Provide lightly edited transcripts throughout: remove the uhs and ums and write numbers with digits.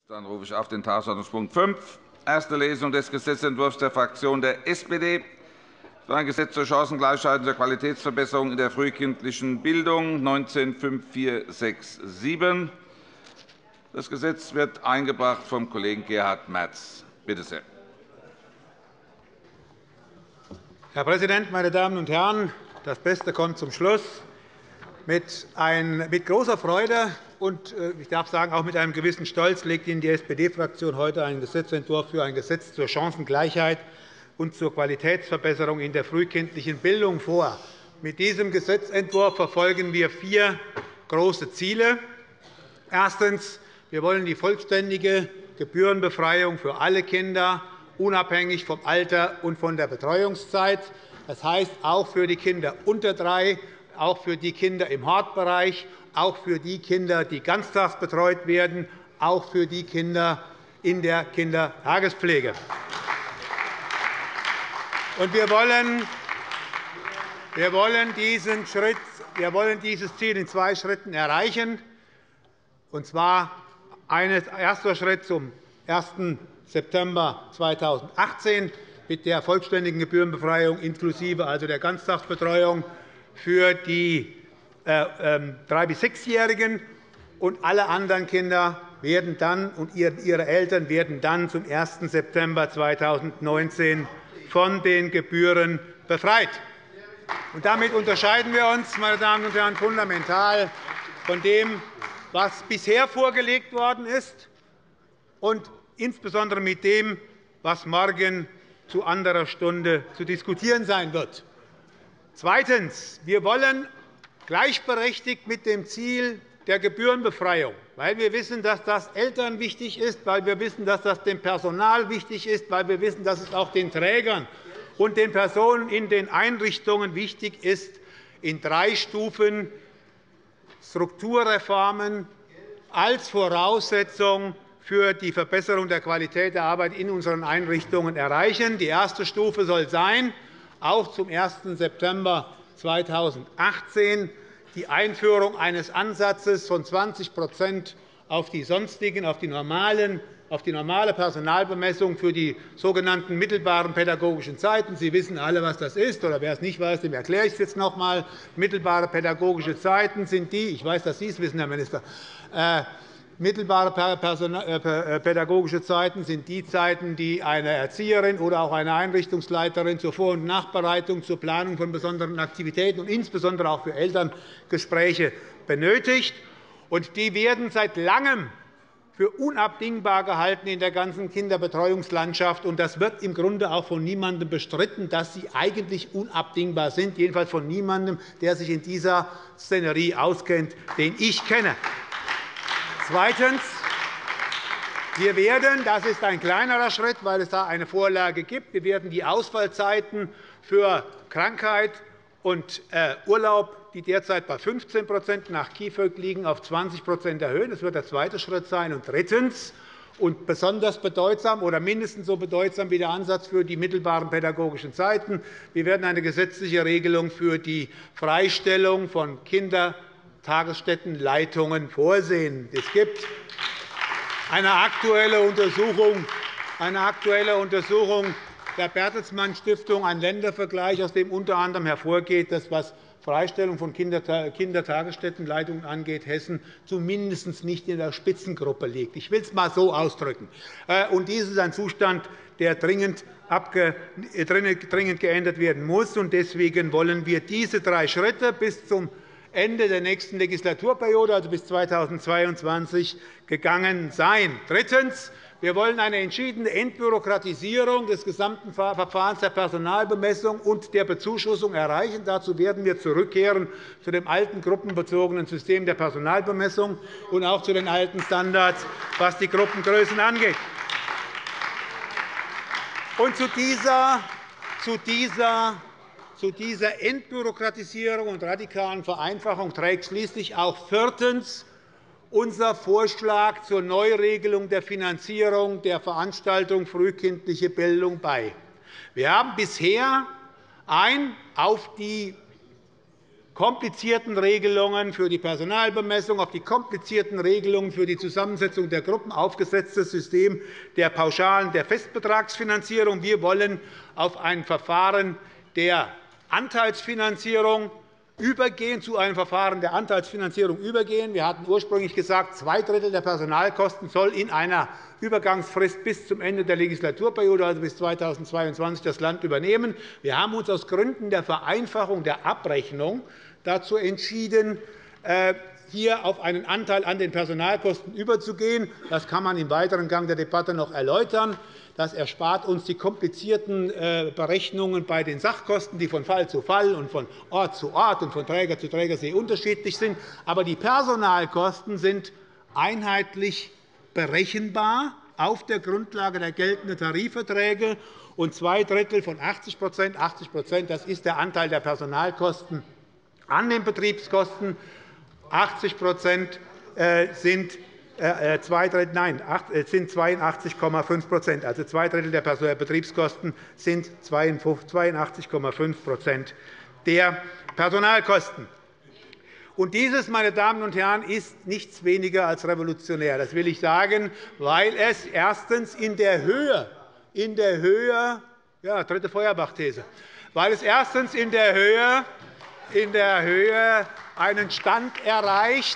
Dann rufe ich auf den Tagesordnungspunkt 5, erste Lesung des Gesetzentwurfs der Fraktion der SPD für ein Gesetz zur Chancengleichheit und zur Qualitätsverbesserung in der frühkindlichen Bildung 19-5467. Das Gesetz wird eingebracht vom Kollegen Gerhard Merz. Bitte sehr. Herr Präsident, meine Damen und Herren! Das Beste kommt zum Schluss. Mit großer Freude und ich darf sagen, auch mit einem gewissen Stolz legt Ihnen die SPD-Fraktion heute einen Gesetzentwurf für ein Gesetz zur Chancengleichheit und zur Qualitätsverbesserung in der frühkindlichen Bildung vor. Mit diesem Gesetzentwurf verfolgen wir 4 große Ziele. Erstens. Wir wollen die vollständige Gebührenbefreiung für alle Kinder, unabhängig vom Alter und von der Betreuungszeit. Das heißt, auch für die Kinder unter 3, auch für die Kinder im Hortbereich, auch für die Kinder, die ganztags betreut werden, auch für die Kinder in der Kindertagespflege. Wir wollen dieses Ziel in 2 Schritten erreichen. Und zwar ein erster Schritt zum 1. September 2018 mit der vollständigen Gebührenbefreiung inklusive also der Ganztagsbetreuung für die 3- bis 6-Jährigen, und alle anderen Kinder werden dann und ihre Eltern werden dann zum 1. September 2019 von den Gebühren befreit. Damit unterscheiden wir uns, meine Damen und Herren, fundamental von dem, was bisher vorgelegt worden ist, und insbesondere mit dem, was morgen zu anderer Stunde zu diskutieren sein wird. Zweitens. Wir wollen gleichberechtigt mit dem Ziel der Gebührenbefreiung, weil wir wissen, dass das Eltern wichtig ist, weil wir wissen, dass das dem Personal wichtig ist, weil wir wissen, dass es auch den Trägern und den Personen in den Einrichtungen wichtig ist, in 3 Stufen Strukturreformen als Voraussetzung für die Verbesserung der Qualität der Arbeit in unseren Einrichtungen erreichen. Die erste Stufe soll sein, auch zum 1. September 2018 die Einführung eines Ansatzes von 20 auf die sonstigen, auf die normale Personalbemessung für die sogenannten mittelbaren pädagogischen Zeiten. Sie wissen alle, was das ist, oder wer es nicht weiß, dem erkläre ich es jetzt noch einmal. Mittelbare pädagogische Zeiten sind die, ich weiß, dass Sie es wissen, Herr Minister, mittelbare pädagogische Zeiten sind die Zeiten, die eine Erzieherin oder auch eine Einrichtungsleiterin zur Vor- und Nachbereitung, zur Planung von besonderen Aktivitäten und insbesondere auch für Elterngespräche benötigt. Die werden seit Langem für unabdingbar gehalten in der ganzen Kinderbetreuungslandschaft. Das wird im Grunde auch von niemandem bestritten, dass sie eigentlich unabdingbar sind, jedenfalls von niemandem, der sich in dieser Szenerie auskennt, den ich kenne. Zweitens. Wir werden, das ist ein kleinerer Schritt, weil es da eine Vorlage gibt, wir werden die Ausfallzeiten für Krankheit und Urlaub, die derzeit bei 15 nach KIföG liegen, auf 20 erhöhen. Das wird der zweite Schritt sein. Und drittens und besonders bedeutsam oder mindestens so bedeutsam wie der Ansatz für die mittelbaren pädagogischen Zeiten. Wir werden eine gesetzliche Regelung für die Freistellung von Kindertagesstättenleitungen vorsehen. Es gibt eine aktuelle Untersuchung der Bertelsmann Stiftung, ein Ländervergleich, aus dem unter anderem hervorgeht, dass, was Freistellung von Kindertagesstättenleitungen angeht, Hessen zumindest nicht in der Spitzengruppe liegt. Ich will es einmal so ausdrücken. Dies ist ein Zustand, der dringend geändert werden muss. Deswegen wollen wir diese 3 Schritte bis zum Ende der nächsten Legislaturperiode, also bis 2022, gegangen sein. Drittens. Wir wollen eine entschiedene Entbürokratisierung des gesamten Verfahrens der Personalbemessung und der Bezuschussung erreichen. Dazu werden wir zurückkehren zu dem alten gruppenbezogenen System der Personalbemessung und auch zu den alten Standards, was die Gruppengrößen angeht. Und zu dieser Entbürokratisierung und radikalen Vereinfachung trägt schließlich auch viertens unser Vorschlag zur Neuregelung der Finanzierung der Veranstaltung frühkindliche Bildung bei. Wir haben bisher ein auf die komplizierten Regelungen für die Personalbemessung, auf die komplizierten Regelungen für die Zusammensetzung der Gruppen aufgesetztes System der pauschalen, der Festbetragsfinanzierung. Wir wollen auf ein Verfahren der Anteilsfinanzierung übergehen, zu einem Verfahren der Anteilsfinanzierung übergehen. Wir hatten ursprünglich gesagt, 2 der Personalkosten soll in einer Übergangsfrist bis zum Ende der Legislaturperiode, also bis 2022, das Land übernehmen. Wir haben uns aus Gründen der Vereinfachung der Abrechnung dazu entschieden, hier auf einen Anteil an den Personalkosten überzugehen. Das kann man im weiteren Gang der Debatte noch erläutern. Das erspart uns die komplizierten Berechnungen bei den Sachkosten, die von Fall zu Fall und von Ort zu Ort und von Träger zu Träger sehr unterschiedlich sind. Aber die Personalkosten sind einheitlich berechenbar auf der Grundlage der geltenden Tarifverträge. Und 2 von 80 das ist der Anteil der Personalkosten an den Betriebskosten. 80 sind 82,5 Also 2 der Betriebskosten sind 82,5 der Personalkosten. Und dieses, meine Damen und Herren, ist nichts weniger als revolutionär. Das will ich sagen, weil es erstens in der Höhe ja, dritte Feuerbach-These, weil es erstens in der Höhe einen Stand erreicht,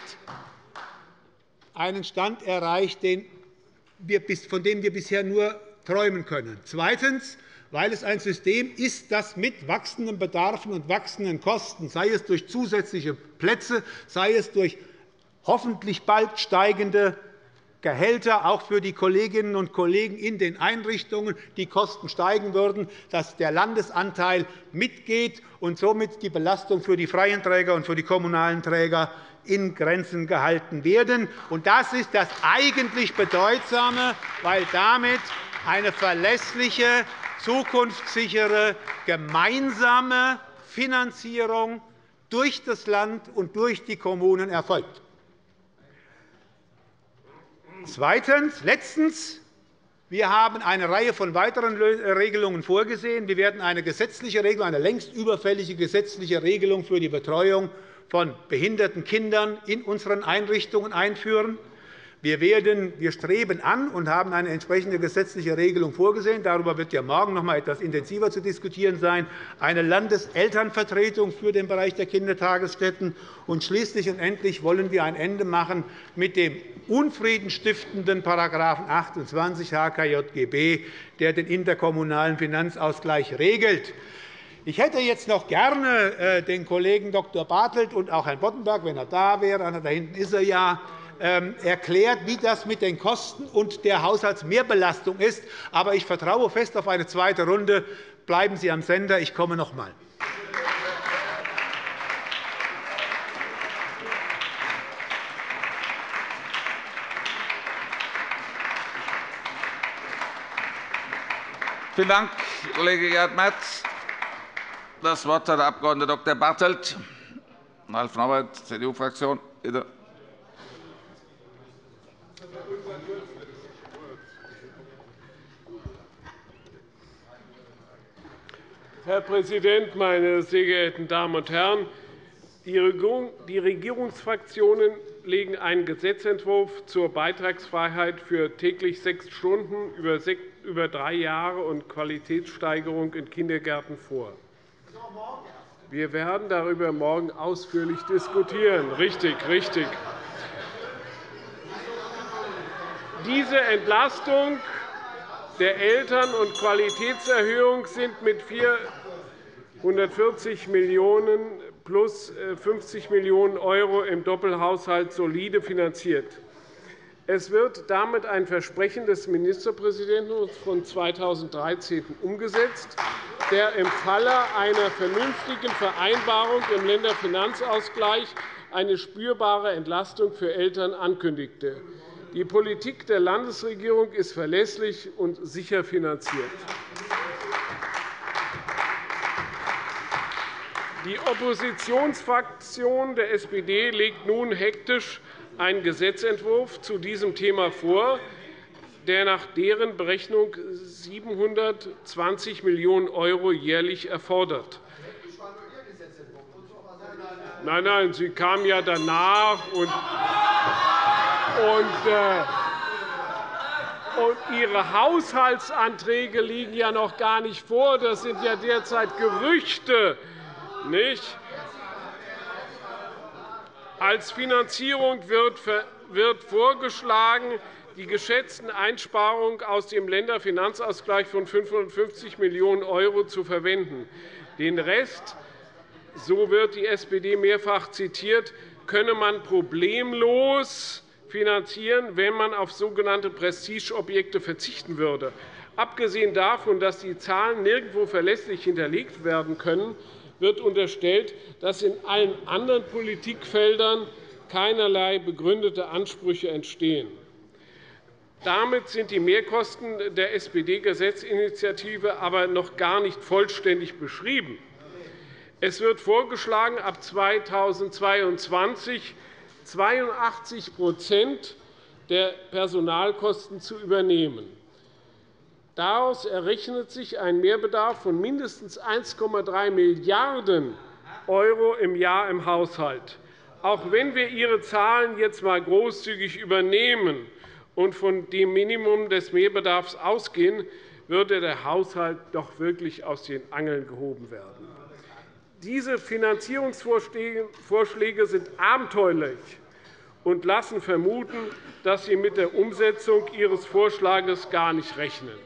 von dem wir bisher nur träumen können. Zweitens, weil es ein System ist, das mit wachsenden Bedarfen und wachsenden Kosten, sei es durch zusätzliche Plätze, sei es durch hoffentlich bald steigende Gehälter, auch für die Kolleginnen und Kollegen in den Einrichtungen, die Kosten steigen würden, dass der Landesanteil mitgeht und somit die Belastung für die freien Träger und für die kommunalen Träger in Grenzen gehalten werden. Das ist das eigentlich Bedeutsame, weil damit eine verlässliche, zukunftssichere, gemeinsame Finanzierung durch das Land und durch die Kommunen erfolgt. Letztens. Wir haben eine Reihe von weiteren Regelungen vorgesehen. Wir werden eine gesetzliche Regelung, eine längst überfällige gesetzliche Regelung für die Betreuung von behinderten Kindern in unseren Einrichtungen einführen. Wir streben an und haben eine entsprechende gesetzliche Regelung vorgesehen. Darüber wird ja morgen noch einmal etwas intensiver zu diskutieren sein. Eine Landeselternvertretung für den Bereich der Kindertagesstätten. Und schließlich und endlich wollen wir ein Ende machen mit dem unfriedenstiftenden § 28 HKJGB, der den interkommunalen Finanzausgleich regelt. Ich hätte jetzt noch gerne den Kollegen Dr. Bartelt und auch Herrn Boddenberg, wenn er da wäre, da hinten ist er ja, erklärt, wie das mit den Kosten und der Haushaltsmehrbelastung ist. Aber ich vertraue fest auf eine zweite Runde. Bleiben Sie am Sender, ich komme noch einmal. Vielen Dank, Kollege Gerhard Merz. Das Wort hat der Abg. Dr. Bartelt. Ralf Norbert, CDU-Fraktion. Bitte. Herr Präsident, meine sehr geehrten Damen und Herren! Die Regierungsfraktionen legen einen Gesetzentwurf zur Beitragsfreiheit für täglich 6 Stunden über 3 Jahre und Qualitätssteigerung in Kindergärten vor. Wir werden darüber morgen ausführlich diskutieren. Richtig, richtig. Diese Entlastung der Eltern- und Qualitätserhöhung sind mit 440 Millionen € plus 50 Millionen € im Doppelhaushalt solide finanziert. Es wird damit ein Versprechen des Ministerpräsidenten von 2013 umgesetzt, der im Falle einer vernünftigen Vereinbarung im Länderfinanzausgleich eine spürbare Entlastung für Eltern ankündigte. Die Politik der Landesregierung ist verlässlich und sicher finanziert. Die Oppositionsfraktion der SPD legt nun hektisch einen Gesetzentwurf zu diesem Thema vor, der nach deren Berechnung 720 Millionen € jährlich erfordert. Nein, nein, Sie kamen ja danach, und Ihre Haushaltsanträge liegen ja noch gar nicht vor. Das sind ja derzeit Gerüchte. Nicht? Als Finanzierung wird vorgeschlagen, die geschätzten Einsparungen aus dem Länderfinanzausgleich von 550 Millionen € zu verwenden. Den Rest, so wird die SPD mehrfach zitiert, könne man problemlos finanzieren, wenn man auf sogenannte Prestigeobjekte verzichten würde. Abgesehen davon, dass die Zahlen nirgendwo verlässlich hinterlegt werden können, wird unterstellt, dass in allen anderen Politikfeldern keinerlei begründete Ansprüche entstehen. Damit sind die Mehrkosten der SPD-Gesetzinitiative aber noch gar nicht vollständig beschrieben. Es wird vorgeschlagen, ab 2022 82 der Personalkosten zu übernehmen. Daraus errechnet sich ein Mehrbedarf von mindestens 1,3 Milliarden € im Jahr im Haushalt. Auch wenn wir Ihre Zahlen jetzt einmal großzügig übernehmen und von dem Minimum des Mehrbedarfs ausgehen, würde der Haushalt doch wirklich aus den Angeln gehoben werden. Diese Finanzierungsvorschläge sind abenteuerlich und lassen vermuten, dass Sie mit der Umsetzung Ihres Vorschlags gar nicht rechnen.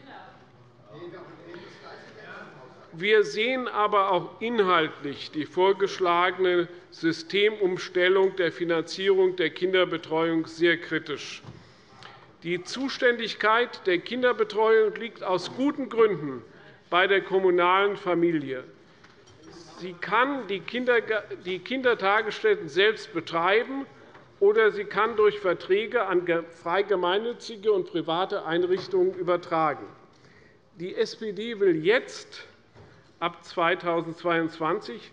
Wir sehen aber auch inhaltlich die vorgeschlagene Systemumstellung der Finanzierung der Kinderbetreuung sehr kritisch. Die Zuständigkeit der Kinderbetreuung liegt aus guten Gründen bei der kommunalen Familie. Sie kann die Kindertagesstätten selbst betreiben, oder sie kann durch Verträge an frei gemeinnützige und private Einrichtungen übertragen. Die SPD will jetzt ab 2022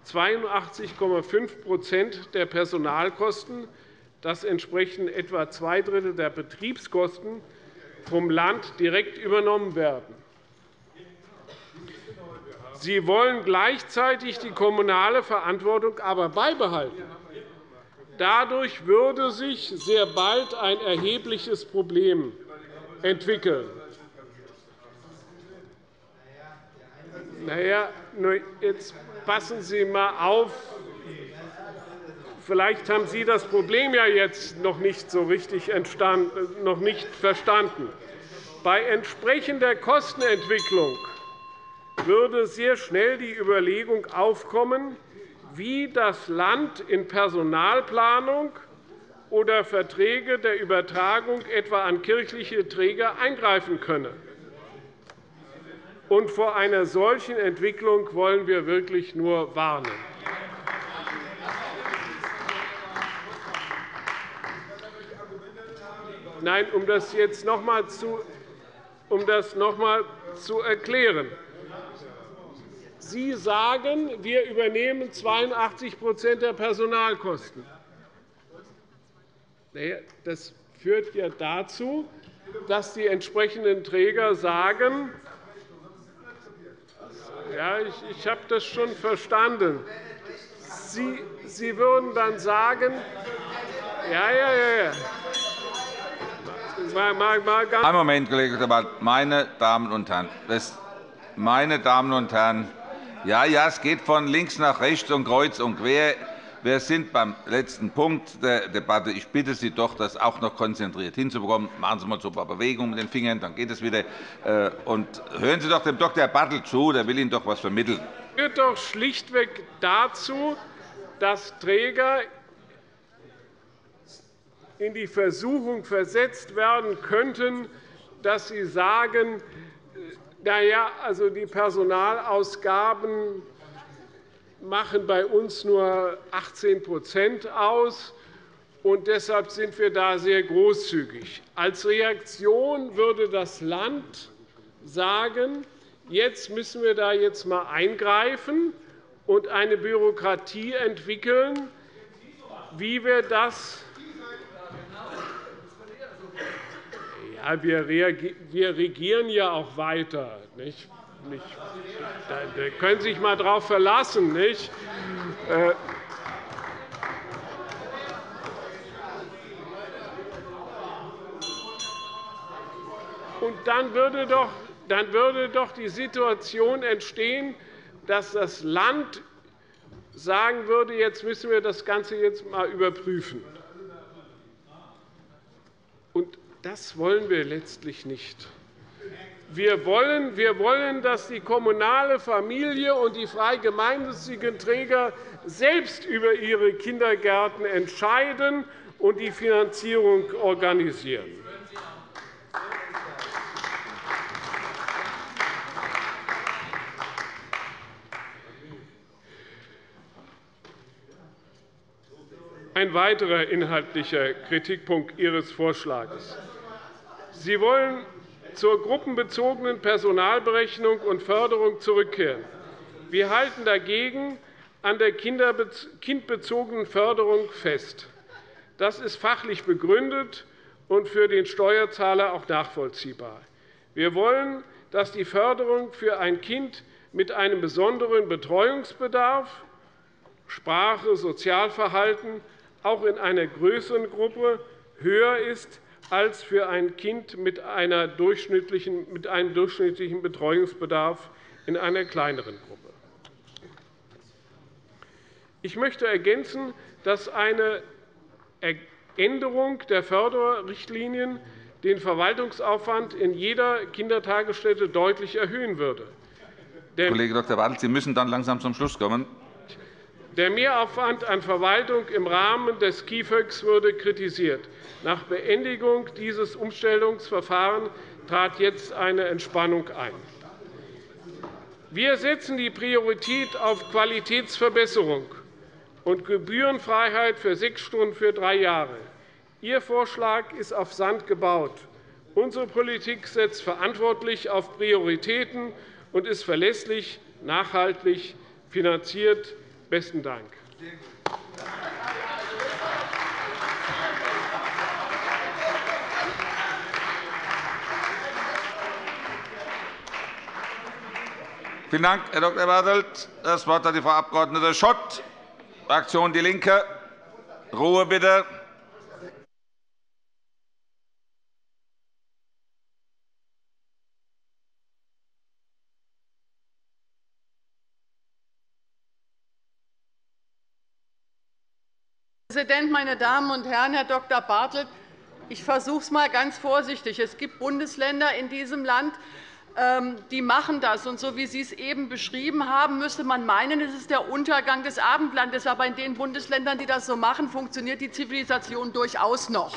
82,5 der Personalkosten, das entsprechen etwa 2 der Betriebskosten, vom Land direkt übernommen werden. Sie wollen gleichzeitig die kommunale Verantwortung aber beibehalten. Dadurch würde sich sehr bald ein erhebliches Problem entwickeln. Jetzt passen Sie einmal auf. Vielleicht haben Sie das Problem ja jetzt noch nicht so richtig verstanden. Bei entsprechender Kostenentwicklung würde sehr schnell die Überlegung aufkommen, wie das Land in Personalplanung oder Verträge der Übertragung etwa an kirchliche Träger eingreifen könne. Und vor einer solchen Entwicklung wollen wir wirklich nur warnen. Nein, um das jetzt noch einmal zu erklären. Sie sagen, wir übernehmen 82 der Personalkosten. Das führt ja dazu, dass die entsprechenden Träger sagen, ja, ich habe das schon verstanden. Sie würden dann sagen, ja. Einen Moment, Kollege Dr. Meine Damen und Herren, ja, es geht von links nach rechts und kreuz und quer. Wir sind beim letzten Punkt der Debatte. Ich bitte Sie doch, das auch noch konzentriert hinzubekommen. Machen Sie mal so ein paar Bewegungen mit den Fingern, dann geht es wieder. Und hören Sie doch dem Dr. Bartelt zu, der will Ihnen doch etwas vermitteln. Das führt doch schlichtweg dazu, dass Träger in die Versuchung versetzt werden könnten, dass sie sagen, also die Personalausgaben machen bei uns nur 18 aus, und deshalb sind wir da sehr großzügig. Als Reaktion würde das Land sagen, jetzt müssen wir da jetzt einmal eingreifen und eine Bürokratie entwickeln, wie wir das. Ja, wir regieren ja auch weiter. Nicht? Da können Sie sich einmal darauf verlassen. Nicht? Und dann würde doch die Situation entstehen, dass das Land sagen würde, jetzt müssen wir das Ganze jetzt einmal überprüfen. Und das wollen wir letztlich nicht. Wir wollen, dass die kommunale Familie und die frei gemeinnützigen Träger selbst über ihre Kindergärten entscheiden und die Finanzierung organisieren. Ein weiterer inhaltlicher Kritikpunkt Ihres Vorschlags. Sie wollen zur gruppenbezogenen Personalberechnung und Förderung zurückkehren. Wir halten dagegen an der kindbezogenen Förderung fest. Das ist fachlich begründet und für den Steuerzahler auch nachvollziehbar. Wir wollen, dass die Förderung für ein Kind mit einem besonderen Betreuungsbedarf, Sprache, Sozialverhalten auch in einer größeren Gruppe höher ist als für ein Kind mit einem durchschnittlichen Betreuungsbedarf in einer kleineren Gruppe. Ich möchte ergänzen, dass eine Änderung der Förderrichtlinien den Verwaltungsaufwand in jeder Kindertagesstätte deutlich erhöhen würde. Kollege Dr. Bartelt, Sie müssen dann langsam zum Schluss kommen. Der Mehraufwand an Verwaltung im Rahmen des KIföG würde kritisiert. Nach Beendigung dieses Umstellungsverfahrens trat jetzt eine Entspannung ein. Wir setzen die Priorität auf Qualitätsverbesserung und Gebührenfreiheit für 6 Stunden für 3 Jahre. Ihr Vorschlag ist auf Sand gebaut. Unsere Politik setzt verantwortlich auf Prioritäten und ist verlässlich, nachhaltig finanziert. Besten Dank. Vielen Dank, Herr Dr. Bartelt. Das Wort hat die Frau Abg. Schott, Fraktion DIE LINKE. Ruhe bitte. Herr Präsident, meine Damen und Herren! Herr Dr. Bartelt, ich versuche es einmal ganz vorsichtig. Es gibt Bundesländer in diesem Land, die machen das. Und so wie Sie es eben beschrieben haben, müsste man meinen, es ist der Untergang des Abendlandes. Aber in den Bundesländern, die das so machen, funktioniert die Zivilisation durchaus noch.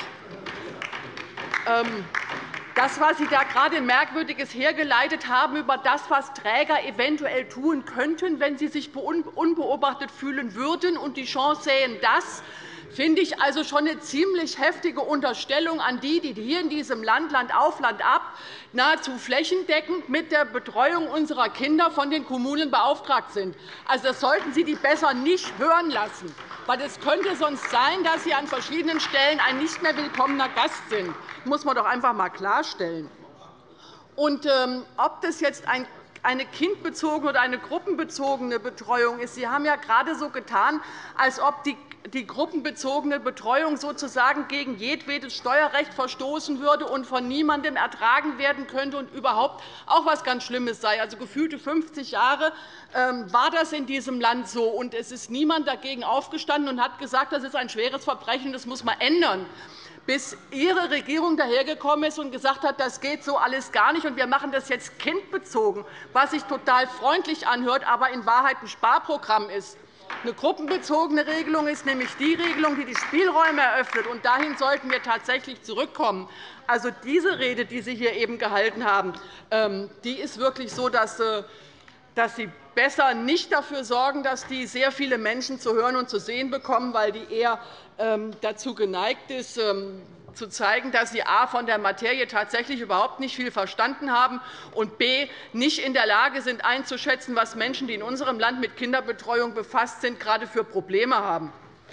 Das, was Sie da gerade Merkwürdiges hergeleitet haben über das, was Träger eventuell tun könnten, wenn sie sich unbeobachtet fühlen würden und die Chance sähen, das finde ich also schon eine ziemlich heftige Unterstellung an die hier in diesem Land, Land auf, Land ab, nahezu flächendeckend mit der Betreuung unserer Kinder von den Kommunen beauftragt sind. Also, das sollten Sie die besser nicht hören lassen, weil es könnte sonst sein, dass Sie an verschiedenen Stellen ein nicht mehr willkommener Gast sind. Das muss man doch einfach einmal klarstellen. Und ob das jetzt eine kindbezogene oder eine gruppenbezogene Betreuung ist. Sie haben ja gerade so getan, als ob die gruppenbezogene Betreuung sozusagen gegen jedwedes Steuerrecht verstoßen würde und von niemandem ertragen werden könnte und überhaupt auch etwas ganz Schlimmes sei. Also gefühlte 50 Jahre war das in diesem Land so, und es ist niemand dagegen aufgestanden und hat gesagt, das ist ein schweres Verbrechen, das muss man ändern, bis Ihre Regierung dahergekommen ist und gesagt hat, das geht so alles gar nicht, und wir machen das jetzt kindbezogen, was sich total freundlich anhört, aber in Wahrheit ein Sparprogramm ist. Eine gruppenbezogene Regelung ist nämlich die Regelung, die die Spielräume eröffnet, und dahin sollten wir tatsächlich zurückkommen. Also diese Rede, die Sie hier eben gehalten haben, die ist wirklich so, dass Sie besser nicht dafür sorgen, dass die sehr viele Menschen zu hören und zu sehen bekommen, weil die eher dazu geneigt ist, zu zeigen, dass sie a. von der Materie tatsächlich überhaupt nicht viel verstanden haben und b. nicht in der Lage sind, einzuschätzen, was Menschen, die in unserem Land mit Kinderbetreuung befasst sind, gerade für Probleme haben.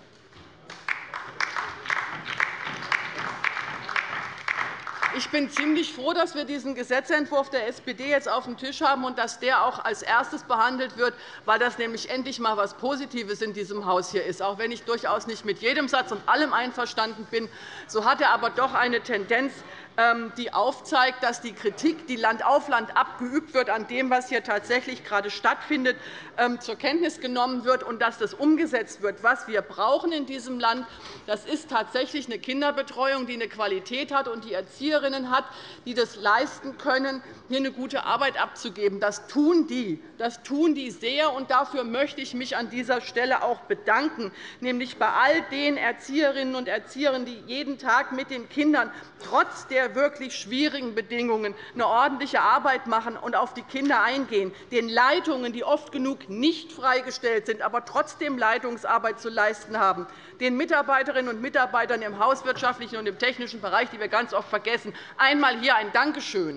Ich bin ziemlich froh, dass wir diesen Gesetzentwurf der SPD jetzt auf dem Tisch haben und dass der auch als erstes behandelt wird, weil das nämlich endlich einmal etwas Positives in diesem Haus hier ist. Auch wenn ich durchaus nicht mit jedem Satz und allem einverstanden bin, so hat er aber doch eine Tendenz, die aufzeigt, dass die Kritik, die Land auf Land ab geübt wird, an dem, was hier tatsächlich gerade stattfindet, zur Kenntnis genommen wird und dass das umgesetzt wird. Was wir brauchen in diesem Land, das ist tatsächlich eine Kinderbetreuung, die eine Qualität hat und die Erzieherinnen hat, die das leisten können, hier eine gute Arbeit abzugeben. Das tun die sehr, und dafür möchte ich mich an dieser Stelle auch bedanken, nämlich bei all den Erzieherinnen und Erziehern, die jeden Tag mit den Kindern trotz der wirklich schwierigen Bedingungen eine ordentliche Arbeit machen und auf die Kinder eingehen, den Leitungen, die oft genug nicht freigestellt sind, aber trotzdem Leitungsarbeit zu leisten haben, den Mitarbeiterinnen und Mitarbeitern im hauswirtschaftlichen und im technischen Bereich, die wir ganz oft vergessen, einmal hier ein Dankeschön.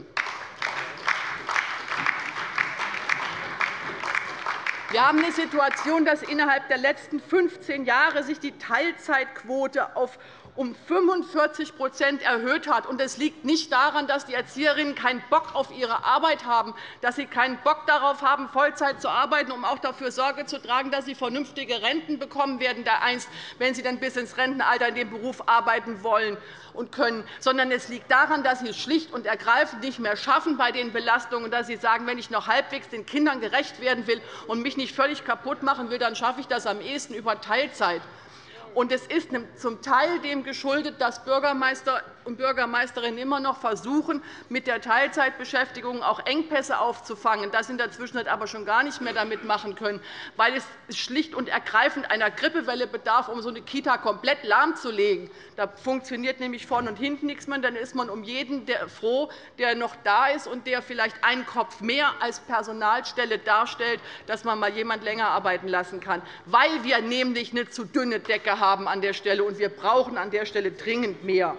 Wir haben eine Situation, dass innerhalb der letzten 15 Jahre sich die Teilzeitquote um 45 % erhöht hat. Das liegt nicht daran, dass die Erzieherinnen keinen Bock auf ihre Arbeit haben, dass sie keinen Bock darauf haben, Vollzeit zu arbeiten, um auch dafür Sorge zu tragen, dass sie vernünftige Renten bekommen werden, wenn sie dann bis ins Rentenalter in dem Beruf arbeiten wollen und können, sondern es liegt daran, dass sie es schlicht und ergreifend nicht mehr schaffen bei den Belastungen, dass sie sagen, wenn ich noch halbwegs den Kindern gerecht werden will und mich nicht völlig kaputt machen will, dann schaffe ich das am ehesten über Teilzeit. Es ist zum Teil dem geschuldet, dass Bürgermeister und Bürgermeisterinnen immer noch versuchen, mit der Teilzeitbeschäftigung auch Engpässe aufzufangen, das in der Zwischenzeit aber schon gar nicht mehr damit machen können, weil es schlicht und ergreifend einer Grippewelle bedarf, um so eine Kita komplett lahmzulegen. Da funktioniert nämlich vorne und hinten nichts mehr. Dann ist man um jeden froh, der noch da ist und der vielleicht einen Kopf mehr als Personalstelle darstellt, dass man mal jemand länger arbeiten lassen kann, weil wir nämlich eine zu dünne Decke haben an der Stelle, und wir brauchen an der Stelle dringend mehr.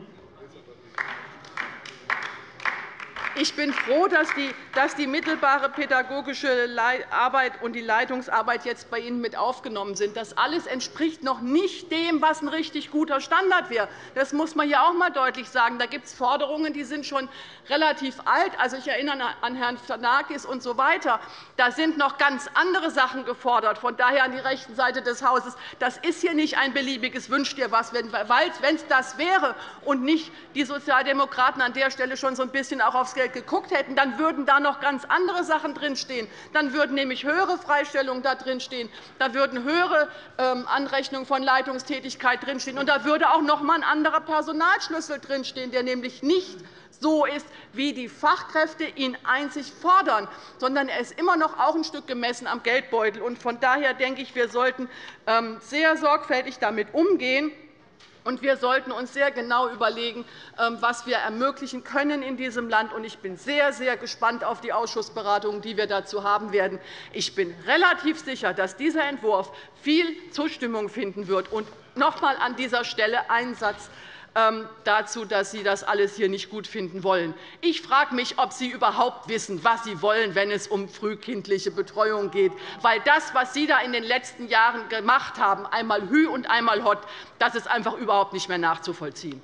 Ich bin froh, dass die mittelbare pädagogische Arbeit und die Leitungsarbeit jetzt bei Ihnen mit aufgenommen sind. Das alles entspricht noch nicht dem, was ein richtig guter Standard wäre. Das muss man hier auch einmal deutlich sagen. Da gibt es Forderungen, die sind schon relativ alt. Also, ich erinnere an Herrn Fanakis und so weiter. Da sind noch ganz andere Sachen gefordert. Von daher an die rechten Seite des Hauses. Das ist hier nicht ein beliebiges Wünsch dir was. Wenn es das wäre und nicht die Sozialdemokraten an der Stelle schon so ein bisschen auch aufs Geld geguckt hätten, dann würden da noch ganz andere Sachen drinstehen. Dann würden nämlich höhere Freistellungen da drinstehen, da würden höhere Anrechnungen von Leitungstätigkeit drinstehen, und da würde auch noch einmal ein anderer Personalschlüssel drinstehen, der nämlich nicht so ist, wie die Fachkräfte ihn einzig fordern, sondern er ist immer noch auch ein Stück gemessen am Geldbeutel. Von daher denke ich, wir sollten sehr sorgfältig damit umgehen. Und wir sollten uns sehr genau überlegen, was wir ermöglichen können in diesem Land. Ich bin sehr, sehr gespannt auf die Ausschussberatungen, die wir dazu haben werden. Ich bin relativ sicher, dass dieser Entwurf viel Zustimmung finden wird. Und noch einmal an dieser Stelle einen Satz dazu, dass Sie das alles hier nicht gut finden wollen. Ich frage mich, ob Sie überhaupt wissen, was Sie wollen, wenn es um frühkindliche Betreuung geht. Weil das, was Sie da in den letzten Jahren gemacht haben, einmal Hü und einmal Hott, das ist einfach überhaupt nicht mehr nachzuvollziehen.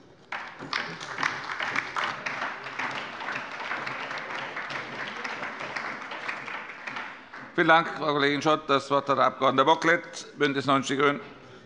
Vielen Dank, Frau Kollegin Schott. Das Wort hat der Abg. Bocklet, BÜNDNIS 90 die GRÜNEN.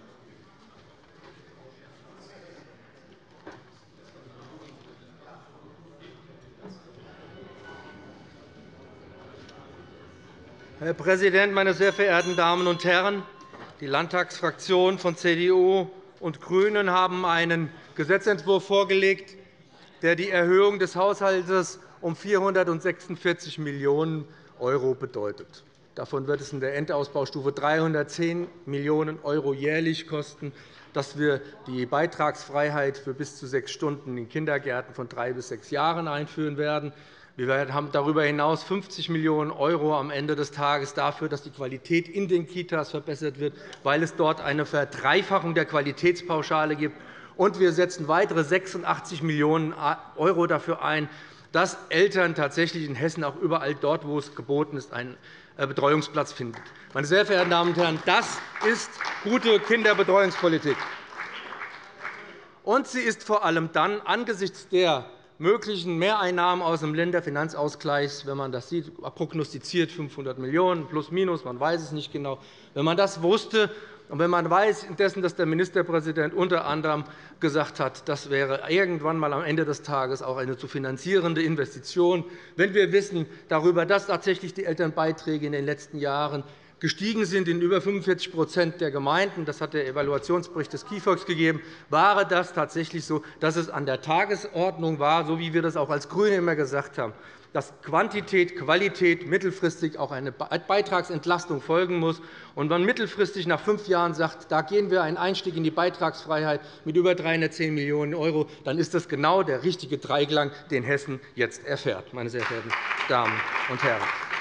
Herr Präsident, meine sehr verehrten Damen und Herren! Die Landtagsfraktionen von CDU und GRÜNEN haben einen Gesetzentwurf vorgelegt, der die Erhöhung des Haushalts um 446 Millionen € bedeutet. Davon wird es in der Endausbaustufe 310 Millionen € jährlich kosten, dass wir die Beitragsfreiheit für bis zu 6 Stunden in Kindergärten von 3 bis 6 Jahren einführen werden. Wir haben darüber hinaus 50 Millionen € am Ende des Tages dafür, dass die Qualität in den Kitas verbessert wird, weil es dort eine Verdreifachung der Qualitätspauschale gibt. Und wir setzen weitere 86 Millionen € dafür ein, dass Eltern tatsächlich in Hessen auch überall dort, wo es geboten ist, einen Betreuungsplatz finden. Meine sehr verehrten Damen und Herren, das ist gute Kinderbetreuungspolitik. Und sie ist vor allem dann angesichts der möglichen Mehreinnahmen aus dem Länderfinanzausgleich, wenn man das sieht, prognostiziert 500 Millionen € plus minus, man weiß es nicht genau. Wenn man das wusste und wenn man weiß indessen, dass der Ministerpräsident unter anderem gesagt hat, das wäre irgendwann einmal am Ende des Tages auch eine zu finanzierende Investition, wenn wir wissen darüber, dass tatsächlich die Elternbeiträge in den letzten Jahren gestiegen sind in über 45% der Gemeinden, das hat der Evaluationsbericht des KIfOX gegeben, war das tatsächlich so, dass es an der Tagesordnung war, so wie wir das auch als GRÜNE immer gesagt haben, dass Quantität, Qualität mittelfristig auch eine Beitragsentlastung folgen muss. Und man mittelfristig nach 5 Jahren sagt, da gehen wir einen Einstieg in die Beitragsfreiheit mit über 310 Millionen €, dann ist das genau der richtige Dreiklang, den Hessen jetzt erfährt, meine sehr verehrten Damen und Herren.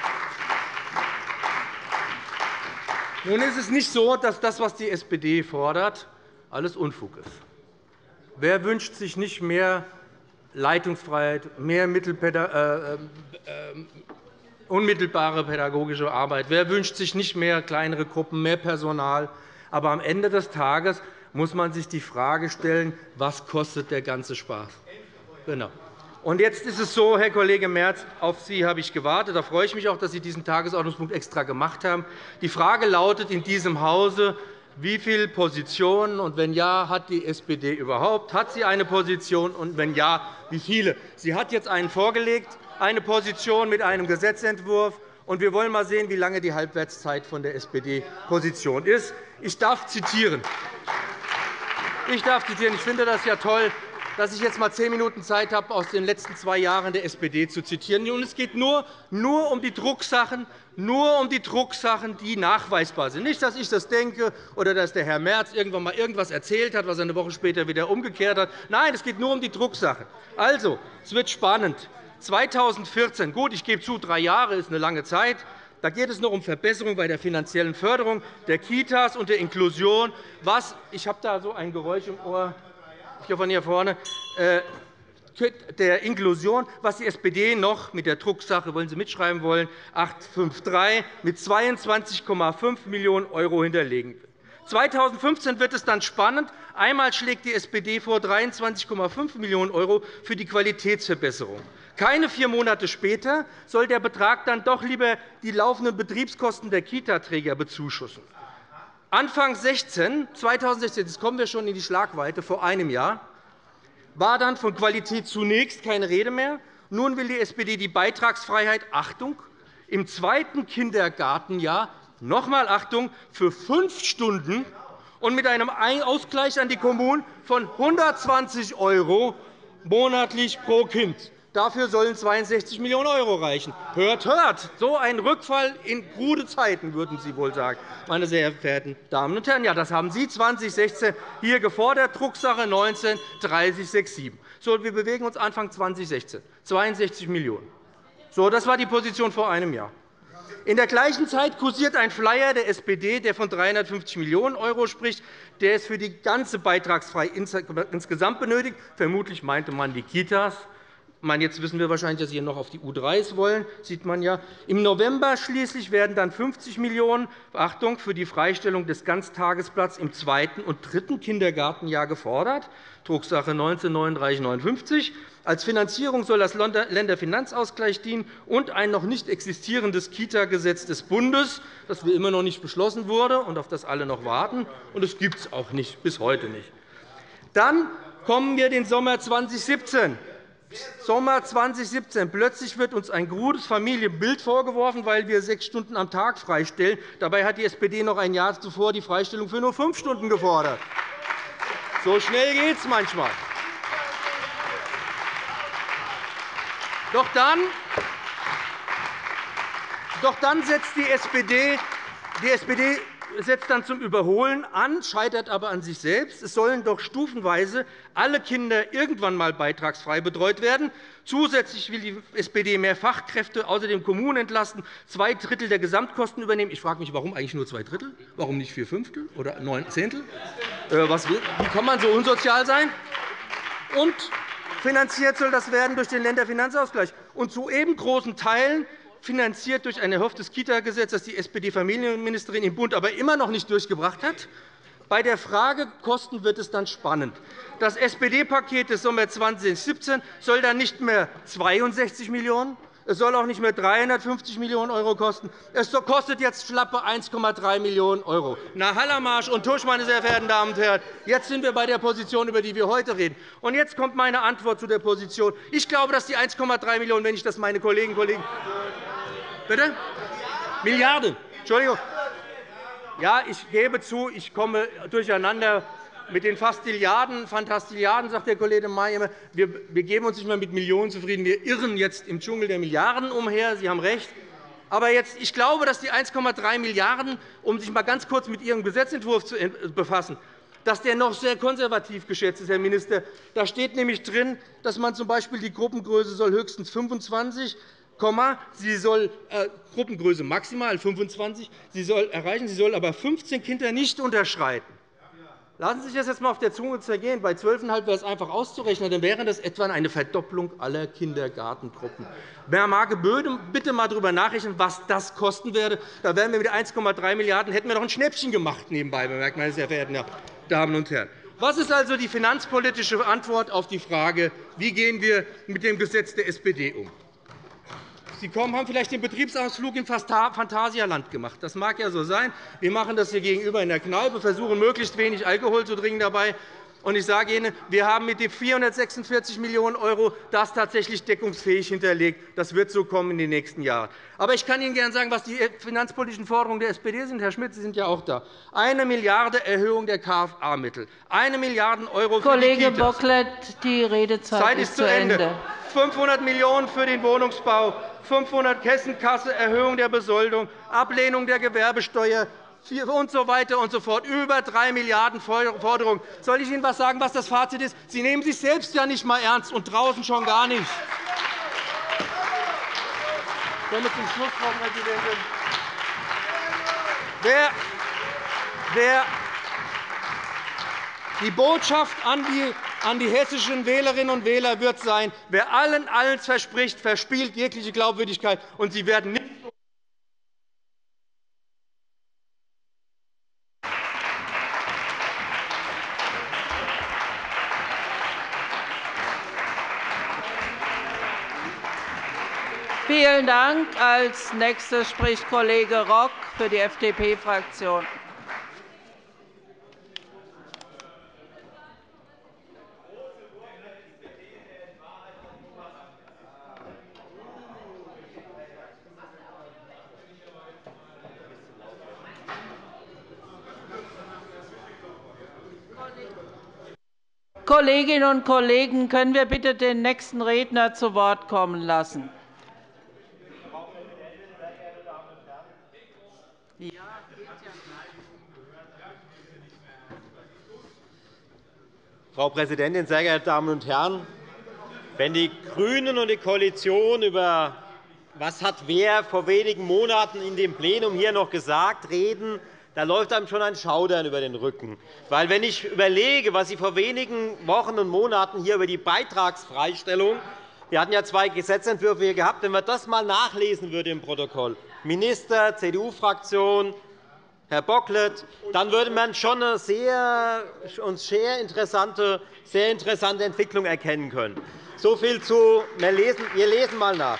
Nun ist es nicht so, dass das, was die SPD fordert, alles Unfug ist. Wer wünscht sich nicht mehr Leitungsfreiheit, mehr unmittelbare pädagogische Arbeit? Wer wünscht sich nicht mehr kleinere Gruppen, mehr Personal? Aber am Ende des Tages muss man sich die Frage stellen, was kostet der ganze Spaß? Genau. Und jetzt ist es so, Herr Kollege Merz, auf Sie habe ich gewartet. Da freue ich mich auch, dass Sie diesen Tagesordnungspunkt extra gemacht haben. Die Frage lautet in diesem Hause, wie viele Positionen, und wenn ja, hat die SPD überhaupt? Hat sie eine Position, und wenn ja, wie viele? Sie hat jetzt einen vorgelegt, eine Position mit einem Gesetzentwurf. Und wir wollen einmal sehen, wie lange die Halbwertszeit von der SPD-Position ist. Ich darf zitieren. Ich finde das ja toll, dass ich jetzt einmal 10 Minuten Zeit habe, aus den letzten 2 Jahren der SPD zu zitieren. Und es geht nur um die Drucksachen, die nachweisbar sind. Nicht, dass ich das denke oder dass der Herr Merz irgendwann einmal irgendetwas erzählt hat, was er eine Woche später wieder umgekehrt hat. Nein, es geht nur um die Drucksachen. Also, es wird spannend. 2014, gut, ich gebe zu, 3 Jahre ist eine lange Zeit. Da geht es noch um Verbesserung bei der finanziellen Förderung der Kitas und der Inklusion. Ich habe da so ein Geräusch im Ohr. Hier von hier vorne, der Inklusion, was die SPD noch mit der Drucksache, wollen Sie mitschreiben wollen, 853 mit 22,5 Millionen € hinterlegen will. 2015 wird es dann spannend. Einmal schlägt die SPD vor 23,5 Millionen € für die Qualitätsverbesserung. Keine 4 Monate später soll der Betrag dann doch lieber die laufenden Betriebskosten der Kitaträger bezuschussen. Anfang 2016, jetzt kommen wir schon in die Schlagweite, vor einem Jahr, war dann von Qualität zunächst keine Rede mehr. Nun will die SPD die Beitragsfreiheit, Achtung, im 2. Kindergartenjahr, noch einmal Achtung, für 5 Stunden und mit einem Ausgleich an die Kommunen von 120 € monatlich pro Kind. Dafür sollen 62 Millionen € reichen. Hört, hört! So ein Rückfall in krude Zeiten, würden Sie wohl sagen, meine sehr verehrten Damen und Herren. Ja, das haben Sie 2016 hier gefordert, Drucksache 19-3067. So, wir bewegen uns Anfang 2016, 62 Millionen €. So, das war die Position vor einem Jahr. In der gleichen Zeit kursiert ein Flyer der SPD, der von 350 Millionen € spricht. Der ist für die ganze Beitragsfreiheit insgesamt benötigt. Vermutlich meinte man die Kitas. Jetzt wissen wir wahrscheinlich, dass Sie noch auf die U3s wollen. Sieht man ja. Im November schließlich werden dann 50 Millionen € für die Freistellung des Ganztagesplatzes im 2. und 3. Kindergartenjahr gefordert, Drucksache 19-3959. Als Finanzierung soll das Länderfinanzausgleich dienen und ein noch nicht existierendes Kita-Gesetz des Bundes, das immer noch nicht beschlossen wurde und auf das alle noch warten. Und das gibt es auch nicht, bis heute nicht. Dann kommen wir den Sommer 2017. Plötzlich wird uns ein krudes Familienbild vorgeworfen, weil wir 6 Stunden am Tag freistellen. Dabei hat die SPD noch ein Jahr zuvor die Freistellung für nur 5 Stunden gefordert. So schnell geht es manchmal. Doch dann setzt die SPD setzt dann zum Überholen an, scheitert aber an sich selbst. Es sollen doch stufenweise alle Kinder irgendwann einmal beitragsfrei betreut werden. Zusätzlich will die SPD mehr Fachkräfte, außerdem Kommunen entlasten, 2 Drittel der Gesamtkosten übernehmen. Ich frage mich, warum eigentlich nur 2 Drittel? Warum nicht 4 Fünftel oder 9 Zehntel? Wie kann man so unsozial sein? Und finanziert soll das werden durch den Länderfinanzausgleich. Und zu eben großen Teilen finanziert durch ein erhofftes Kita-Gesetz, das die SPD-Familienministerin im Bund aber immer noch nicht durchgebracht hat. Bei der Frage Kosten wird es dann spannend. Das SPD-Paket des Sommers 2017 soll dann nicht mehr 62 Millionen €, es soll auch nicht mehr 350 Millionen € kosten. Es kostet jetzt schlappe 1,3 Millionen €. Na, Hallermarsch und Tusch, meine sehr verehrten Damen und Herren, jetzt sind wir bei der Position, über die wir heute reden. Und jetzt kommt meine Antwort zu der Position. Ich glaube, dass die 1,3 Millionen €, wenn ich das meine Kolleginnen und Kollegen bitte? Milliarden. Entschuldigung. Ja, ich gebe zu, ich komme durcheinander mit den Fastilliarden, Fantastilliarden, sagt der Kollege May immer. Wir geben uns nicht mehr mit Millionen zufrieden. Wir irren jetzt im Dschungel der Milliarden umher. Sie haben recht. Aber jetzt, ich glaube, dass die 1,3 Milliarden €, um sich einmal ganz kurz mit Ihrem Gesetzentwurf zu befassen, dass der noch sehr konservativ geschätzt ist, Herr Minister. Da steht nämlich drin, dass man z.B. die Gruppengröße soll höchstens 25 sie soll Gruppengröße maximal 25 sie soll erreichen, sie soll aber 15 Kinder nicht unterschreiten. Lassen Sie sich das jetzt einmal auf der Zunge zergehen. Bei 12,5 wäre es einfach auszurechnen. Dann wäre das etwa eine Verdopplung aller Kindergartengruppen. Wer mag bitte einmal darüber nachrechnen, was das kosten würde. Da wären wir mit 1,3 Milliarden €, hätten wir noch ein Schnäppchen gemacht nebenbei, bemerkt, meine sehr verehrten Damen und Herren. Was ist also die finanzpolitische Antwort auf die Frage, wie gehen wir mit dem Gesetz der SPD um? Sie haben vielleicht den Betriebsausflug in Phantasialand gemacht. Das mag ja so sein. Wir machen das hier gegenüber in der Kneipe, versuchen, möglichst wenig Alkohol zu trinken dabei. Ich sage Ihnen, wir haben mit den 446 Millionen € das tatsächlich deckungsfähig hinterlegt. Das wird so kommen in den nächsten Jahren. Aber ich kann Ihnen gerne sagen, was die finanzpolitischen Forderungen der SPD sind. Herr Schmidt, Sie sind ja auch da. 1 Milliarde € Erhöhung der KFA-Mittel, 1 Milliarde € für die Kitas. Kollege Bocklet, die Redezeit ist zu Ende. 500 Millionen € für den Wohnungsbau, 500 Hessenkasse, Erhöhung der Besoldung, Ablehnung der Gewerbesteuer und so weiter und so fort. Über 3 Milliarden € Forderungen. Soll ich Ihnen etwas sagen, was das Fazit ist? Sie nehmen sich selbst ja nicht einmal ernst und draußen schon gar nicht. Ich komme zum Schluss, Frau Präsidentin. Die Botschaft an die hessischen Wählerinnen und Wähler wird sein, wer allen alles verspricht, verspielt jegliche Glaubwürdigkeit, und Sie werden nicht Vielen Dank. Als Nächster spricht Kollege Rock für die FDP-Fraktion. Kolleginnen und Kollegen, können wir bitte den nächsten Redner zu Wort kommen lassen? Frau Präsidentin, sehr geehrte Damen und Herren! Wenn die GRÜNEN und die Koalition über was hat wer vor wenigen Monaten in dem Plenum hier noch gesagt reden, da läuft einem schon ein Schaudern über den Rücken. Weil, wenn ich überlege, was Sie vor wenigen Wochen und Monaten hier über die Beitragsfreistellung, wir hatten ja 2 Gesetzentwürfe hier gehabt, wenn man das einmal nachlesen würde im Protokoll, Minister, CDU-Fraktion, Herr Bocklet, dann würde man schon eine sehr interessante Entwicklung erkennen können. So viel zu wir lesen einmal nach.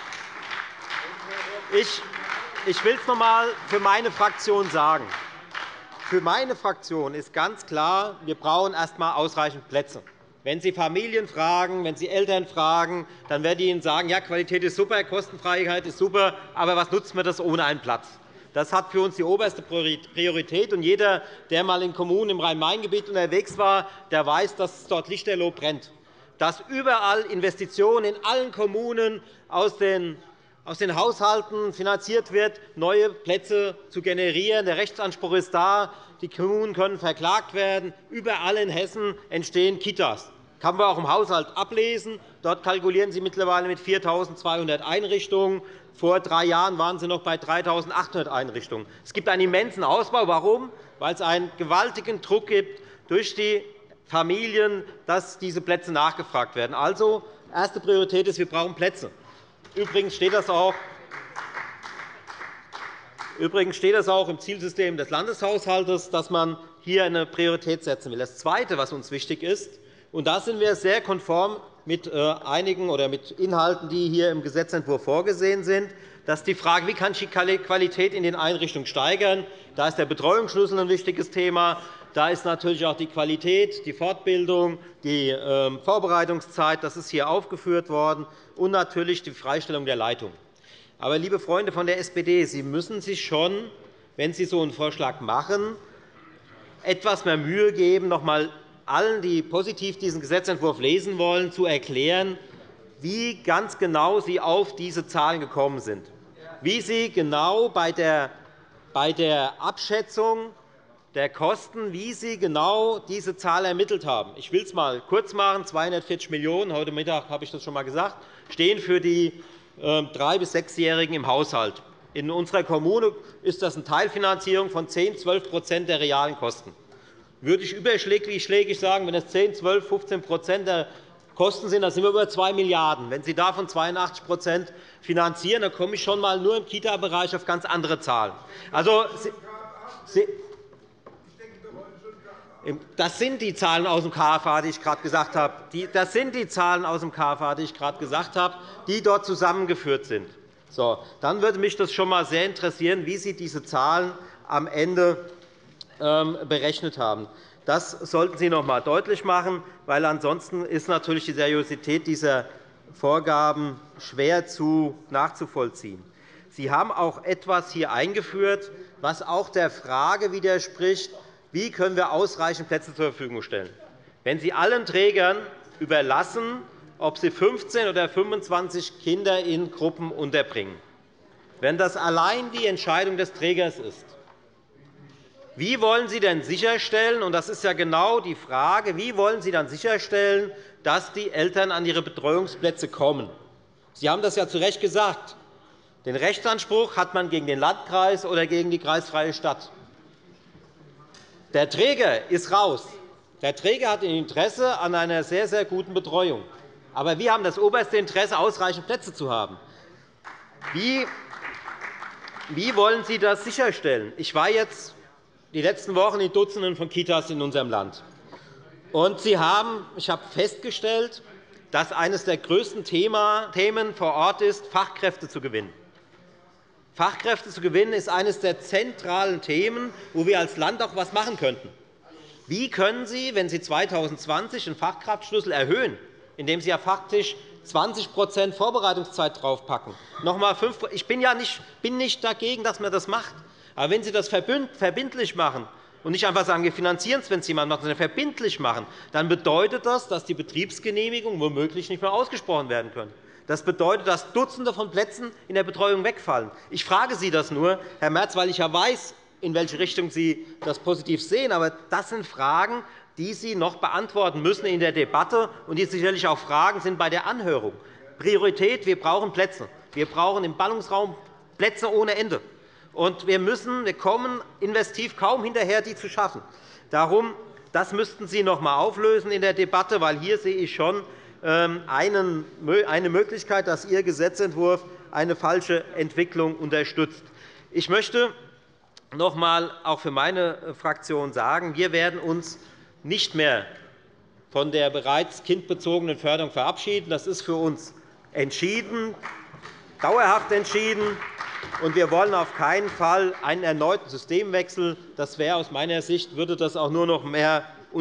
Ich will es noch einmal für meine Fraktion sagen. Für meine Fraktion ist ganz klar, wir brauchen erst einmal ausreichend Plätze. Wenn Sie Familien fragen, wenn Sie Eltern fragen, dann werden die Ihnen sagen, ja, Qualität ist super, Kostenfreiheit ist super, aber was nutzt mir das ohne einen Platz? Das hat für uns die oberste Priorität. Und jeder, der einmal in Kommunen im Rhein-Main-Gebiet unterwegs war, der weiß, dass dort lichterloh brennt. Dass überall Investitionen in allen Kommunen aus den Haushalten finanziert wird, neue Plätze zu generieren. Der Rechtsanspruch ist da. Die Kommunen können verklagt werden. Überall in Hessen entstehen Kitas. Das kann man auch im Haushalt ablesen. Dort kalkulieren Sie mittlerweile mit 4.200 Einrichtungen. Vor 3 Jahren waren Sie noch bei 3.800 Einrichtungen. Es gibt einen immensen Ausbau. Warum? Weil es einen gewaltigen Druck gibt durch die Familien, dass diese Plätze nachgefragt werden. Also, erste Priorität ist, wir brauchen Plätze. Übrigens steht das auch im Zielsystem des Landeshaushalts, dass man hier eine Priorität setzen will. Das Zweite, was uns wichtig ist, und da sind wir sehr konform mit einigen oder mit Inhalten, die hier im Gesetzentwurf vorgesehen sind, das ist die Frage, wie kann ich die Qualität in den Einrichtungen steigern. Da ist der Betreuungsschlüssel ein wichtiges Thema. Da ist natürlich auch die Qualität, die Fortbildung, die Vorbereitungszeit, das ist hier aufgeführt worden, und natürlich die Freistellung der Leitung. Aber, liebe Freunde von der SPD, Sie müssen sich schon, wenn Sie so einen Vorschlag machen, etwas mehr Mühe geben, noch einmal allen, die positiv diesen Gesetzentwurf lesen wollen, zu erklären, wie ganz genau Sie auf diese Zahlen gekommen sind, wie Sie genau bei der Abschätzung der Kosten, wie Sie genau diese Zahl ermittelt haben. Ich will es einmal kurz machen. 240 Millionen €, heute Mittag habe ich das schon einmal gesagt, stehen für die 3- bis 6-Jährigen im Haushalt. In unserer Kommune ist das eine Teilfinanzierung von 10–12% der realen Kosten. Würde ich überschlägig sagen, wenn es 10, 12, 15% der Kosten sind, dann sind wir über 2 Milliarden €. Wenn Sie davon 82% finanzieren, dann komme ich schon einmal nur im Kita-Bereich auf ganz andere Zahlen. Also, das sind die Zahlen aus dem KFA, die ich gerade gesagt habe. Das sind die Zahlen aus dem KFA, die ich gerade gesagt habe, die dort zusammengeführt sind. So, dann würde mich das schon einmal sehr interessieren, wie Sie diese Zahlen am Ende berechnet haben. Das sollten Sie noch einmal deutlich machen, weil ansonsten ist natürlich die Seriosität dieser Vorgaben schwer nachzuvollziehen. Sie haben auch etwas hier eingeführt, was auch der Frage widerspricht, wie können wir ausreichend Plätze zur Verfügung stellen. Wenn Sie allen Trägern überlassen, ob sie 15 oder 25 Kinder in Gruppen unterbringen, wenn das allein die Entscheidung des Trägers ist, wie wollen Sie denn sicherstellen, und das ist ja genau die Frage, wie wollen Sie dann sicherstellen, dass die Eltern an ihre Betreuungsplätze kommen? Sie haben das ja zu Recht gesagt. Den Rechtsanspruch hat man gegen den Landkreis oder gegen die kreisfreie Stadt. Der Träger ist raus. Der Träger hat ein Interesse an einer sehr, sehr guten Betreuung. Aber wir haben das oberste Interesse, ausreichend Plätze zu haben. Wie wollen Sie das sicherstellen? Ich war jetzt die letzten Wochen in Dutzenden von Kitas in unserem Land. Und ich habe festgestellt, dass eines der größten Themen vor Ort ist, Fachkräfte zu gewinnen. Fachkräfte zu gewinnen ist eines der zentralen Themen, wo wir als Land auch etwas machen könnten. Wie können Sie, wenn Sie 2020 den Fachkraftschlüssel erhöhen, indem Sie ja faktisch 20% Vorbereitungszeit draufpacken, noch einmal 5%? Ich bin nicht dagegen, dass man das macht. Aber wenn Sie das verbindlich machen und nicht einfach sagen, wir finanzieren es, wenn es jemand macht, sondern verbindlich machen, dann bedeutet das, dass die Betriebsgenehmigungen womöglich nicht mehr ausgesprochen werden können. Das bedeutet, dass Dutzende von Plätzen in der Betreuung wegfallen. Ich frage Sie das nur, Herr Merz, weil ich ja weiß, in welche Richtung Sie das positiv sehen. Aber das sind Fragen, die Sie noch beantworten müssen in der Debatte und die sicherlich auch Fragen sind bei der Anhörung. Priorität: Wir brauchen Plätze. Wir brauchen im Ballungsraum Plätze ohne Ende. Und wir kommen investiv kaum hinterher, die zu schaffen. Darum, das müssten Sie noch einmal auflösen in der Debatte, weil hier sehe ich schon eine Möglichkeit, dass Ihr Gesetzentwurf eine falsche Entwicklung unterstützt. Ich möchte noch einmal auch für meine Fraktion sagen, wir werden uns nicht mehr von der bereits kindbezogenen Förderung verabschieden. Das ist für uns entschieden, dauerhaft entschieden. Und wir wollen auf keinen Fall einen erneuten Systemwechsel. Das wäre aus meiner Sicht, würde das auch nur noch mehr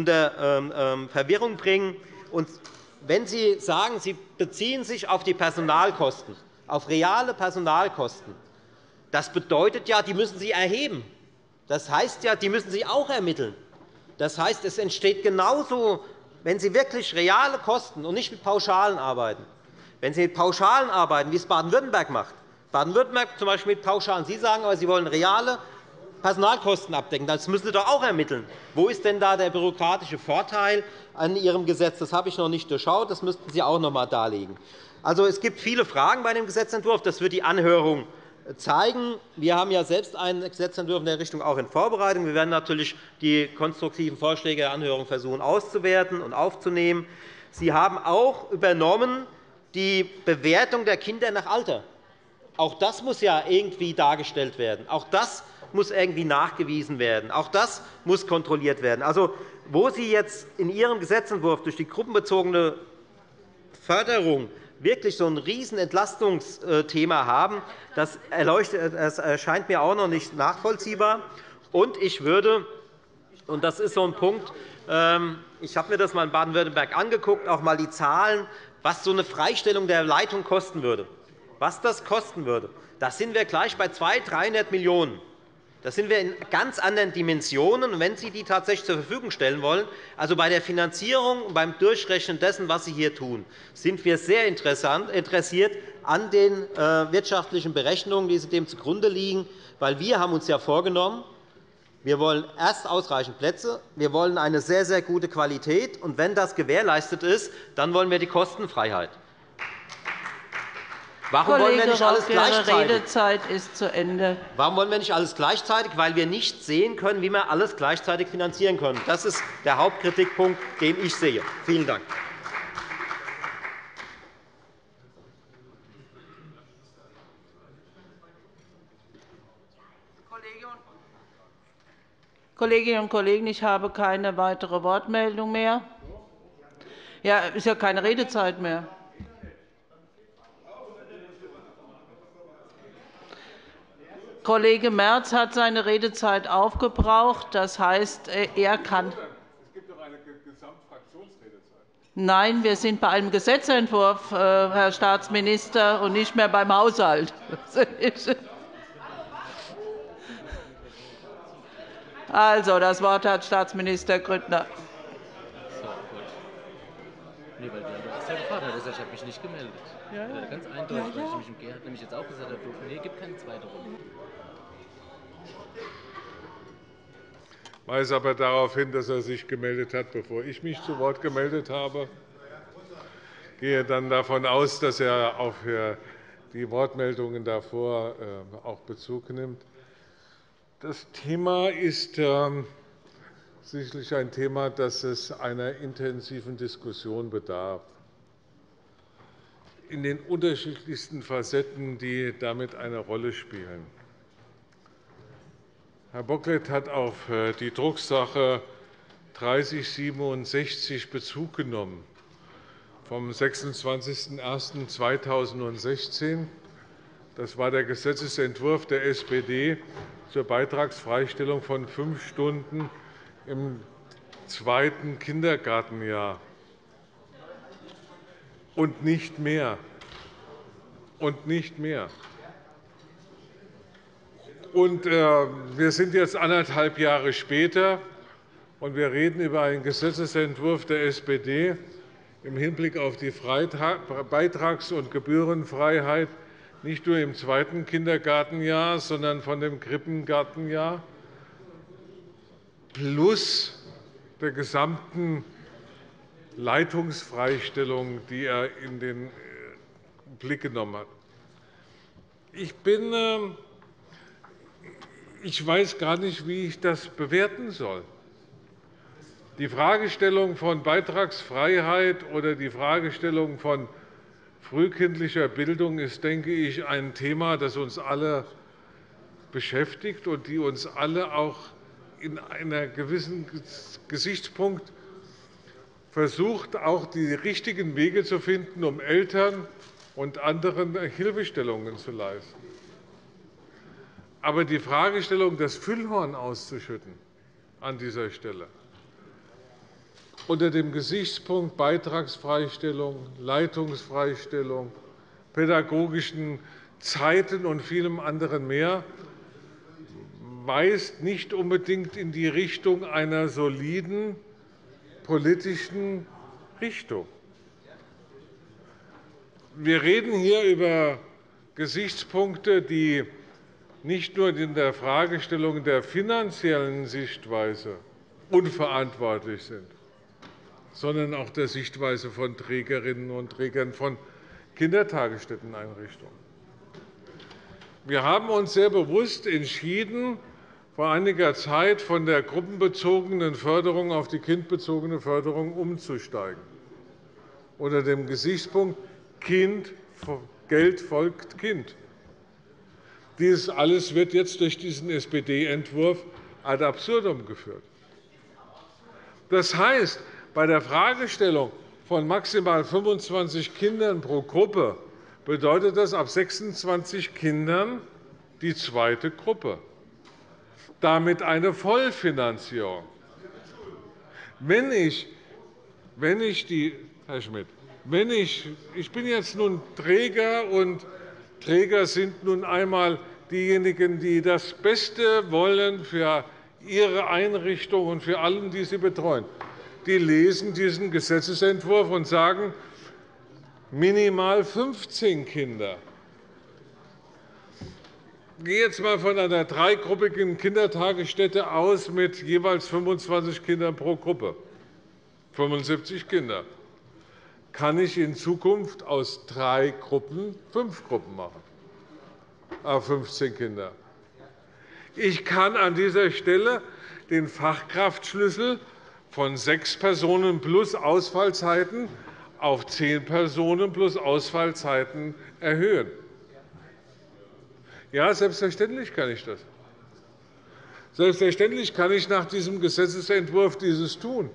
unter Verwirrung bringen. Und wenn Sie sagen, Sie beziehen sich auf die Personalkosten, auf reale Personalkosten, das bedeutet ja, die müssen Sie erheben. Das heißt ja, die müssen Sie auch ermitteln. Das heißt, es entsteht genauso, wenn Sie wirklich reale Kosten und nicht mit Pauschalen arbeiten. Wenn Sie mit Pauschalen arbeiten, wie es Baden-Württemberg macht, Baden-Württemberg zum Beispiel mit Pauschalen. Sie sagen aber, Sie wollen reale Personalkosten abdecken. Das müssen Sie doch auch ermitteln. Wo ist denn da der bürokratische Vorteil an Ihrem Gesetz? Das habe ich noch nicht durchschaut. Das müssten Sie auch noch einmal darlegen. Also, es gibt viele Fragen bei dem Gesetzentwurf. Das wird die Anhörung zeigen. Wir haben ja selbst einen Gesetzentwurf in der Richtung auch in Vorbereitung. Wir werden natürlich die konstruktiven Vorschläge der Anhörung versuchen auszuwerten und aufzunehmen. Sie haben auch übernommen die Bewertung der Kinder nach Alter. Auch das muss ja irgendwie dargestellt werden. Auch das muss irgendwie nachgewiesen werden. Auch das muss kontrolliert werden. Also, wo Sie jetzt in Ihrem Gesetzentwurf durch die gruppenbezogene Förderung wirklich so ein Riesenentlastungsthema haben, das erscheint mir auch noch nicht nachvollziehbar. Und ich würde, und das ist so ein Punkt, ich habe mir das einmal in Baden-Württemberg angeguckt, auch einmal die Zahlen, was so eine Freistellung der Leitung kosten würde. Was das kosten würde, da sind wir gleich bei 200–300 Millionen €. Da sind wir in ganz anderen Dimensionen, wenn Sie die tatsächlich zur Verfügung stellen wollen. Also bei der Finanzierung und beim Durchrechnen dessen, was Sie hier tun, sind wir sehr interessiert an den wirtschaftlichen Berechnungen, die dem zugrunde liegen. Weil wir haben uns ja vorgenommen, wir wollen erst ausreichend Plätze, wir wollen eine sehr, sehr gute Qualität. Und wenn das gewährleistet ist, dann wollen wir die Kostenfreiheit. Warum wollen wir nicht alles gleichzeitig? Ihre Redezeit ist zu Ende. Warum wollen wir nicht alles gleichzeitig? Weil wir nicht sehen können, wie wir alles gleichzeitig finanzieren können. Das ist der Hauptkritikpunkt, den ich sehe. Vielen Dank. Kolleginnen und Kollegen, ich habe keine weitere Wortmeldung mehr. Ja, ist ja keine Redezeit mehr. Kollege Merz hat seine Redezeit aufgebraucht. Das heißt, er kann. Es gibt doch eine Gesamtfraktionsredezeit. Nein, wir sind bei einem Gesetzentwurf, Herr Staatsminister, und nicht mehr beim Haushalt. Also, das Wort hat Staatsminister Grüttner. Nee, weil du hast ja gefragt, ich habe mich nicht gemeldet. Ja. Ganz eindeutig, weil ich mich im G nämlich jetzt auch gesagt habe, nee, gibt keine zweite Runde. Ich weise aber darauf hin, dass er sich gemeldet hat, bevor ich mich zu Wort gemeldet habe. Ich gehe dann davon aus, dass er auf die Wortmeldungen davor auch Bezug nimmt. Das Thema ist sicherlich ein Thema, das es einer intensiven Diskussion bedarf, in den unterschiedlichsten Facetten, die damit eine Rolle spielen. Herr Bocklet hat auf die Drucksache 3067 Bezug genommen vom 26.01.2016. Das war der Gesetzentwurf der SPD zur Beitragsfreistellung von 5 Stunden im 2. Kindergartenjahr. Und nicht mehr. Und nicht mehr. Und wir sind jetzt 1,5 Jahre später, und wir reden über einen Gesetzentwurf der SPD im Hinblick auf die Beitrags- und Gebührenfreiheit nicht nur im 2. Kindergartenjahr, sondern von dem Krippengartenjahr plus der gesamten Leitungsfreistellung, die er in den Blick genommen hat. Ich weiß gar nicht, wie ich das bewerten soll. Die Fragestellung von Beitragsfreiheit oder die Fragestellung von frühkindlicher Bildung ist, denke ich, ein Thema, das uns alle beschäftigt und die uns alle auch in einem gewissen Gesichtspunkt versucht, auch die richtigen Wege zu finden, um Eltern und anderen Hilfestellungen zu leisten. Aber die Fragestellung, das Füllhorn auszuschütten an dieser Stelle, unter dem Gesichtspunkt Beitragsfreistellung, Leitungsfreistellung, pädagogischen Zeiten und vielem anderen mehr, weist nicht unbedingt in die Richtung einer soliden politischen Richtung. Wir reden hier über Gesichtspunkte, die nicht nur in der Fragestellung der finanziellen Sichtweise unverantwortlich sind, sondern auch der Sichtweise von Trägerinnen und Trägern von Kindertagesstätteneinrichtungen. Wir haben uns sehr bewusst entschieden, vor einiger Zeit von der gruppenbezogenen Förderung auf die kindbezogene Förderung umzusteigen, unter dem Gesichtspunkt Geld folgt Kind. Dies alles wird jetzt durch diesen SPD-Entwurf ad absurdum geführt. Das heißt, bei der Fragestellung von maximal 25 Kindern pro Gruppe bedeutet das ab 26 Kindern die zweite Gruppe, damit eine Vollfinanzierung. Herr Schmidt, ich bin jetzt nun Träger, und Träger sind nun einmal diejenigen, die das Beste wollen für ihre Einrichtung und für alle, die sie betreuen. Die lesen diesen Gesetzentwurf und sagen, minimal 15 Kinder. Ich gehe jetzt einmal von einer dreigruppigen Kindertagesstätte aus mit jeweils 25 Kindern pro Gruppe, 75 Kinder. Kann ich in Zukunft aus 3 Gruppen 5 Gruppen machen, 15 Kinder? Ich kann an dieser Stelle den Fachkraftschlüssel von 6 Personen plus Ausfallzeiten auf 10 Personen plus Ausfallzeiten erhöhen. Ja, selbstverständlich kann ich das. Selbstverständlich kann ich nach diesem Gesetzentwurf dieses tun.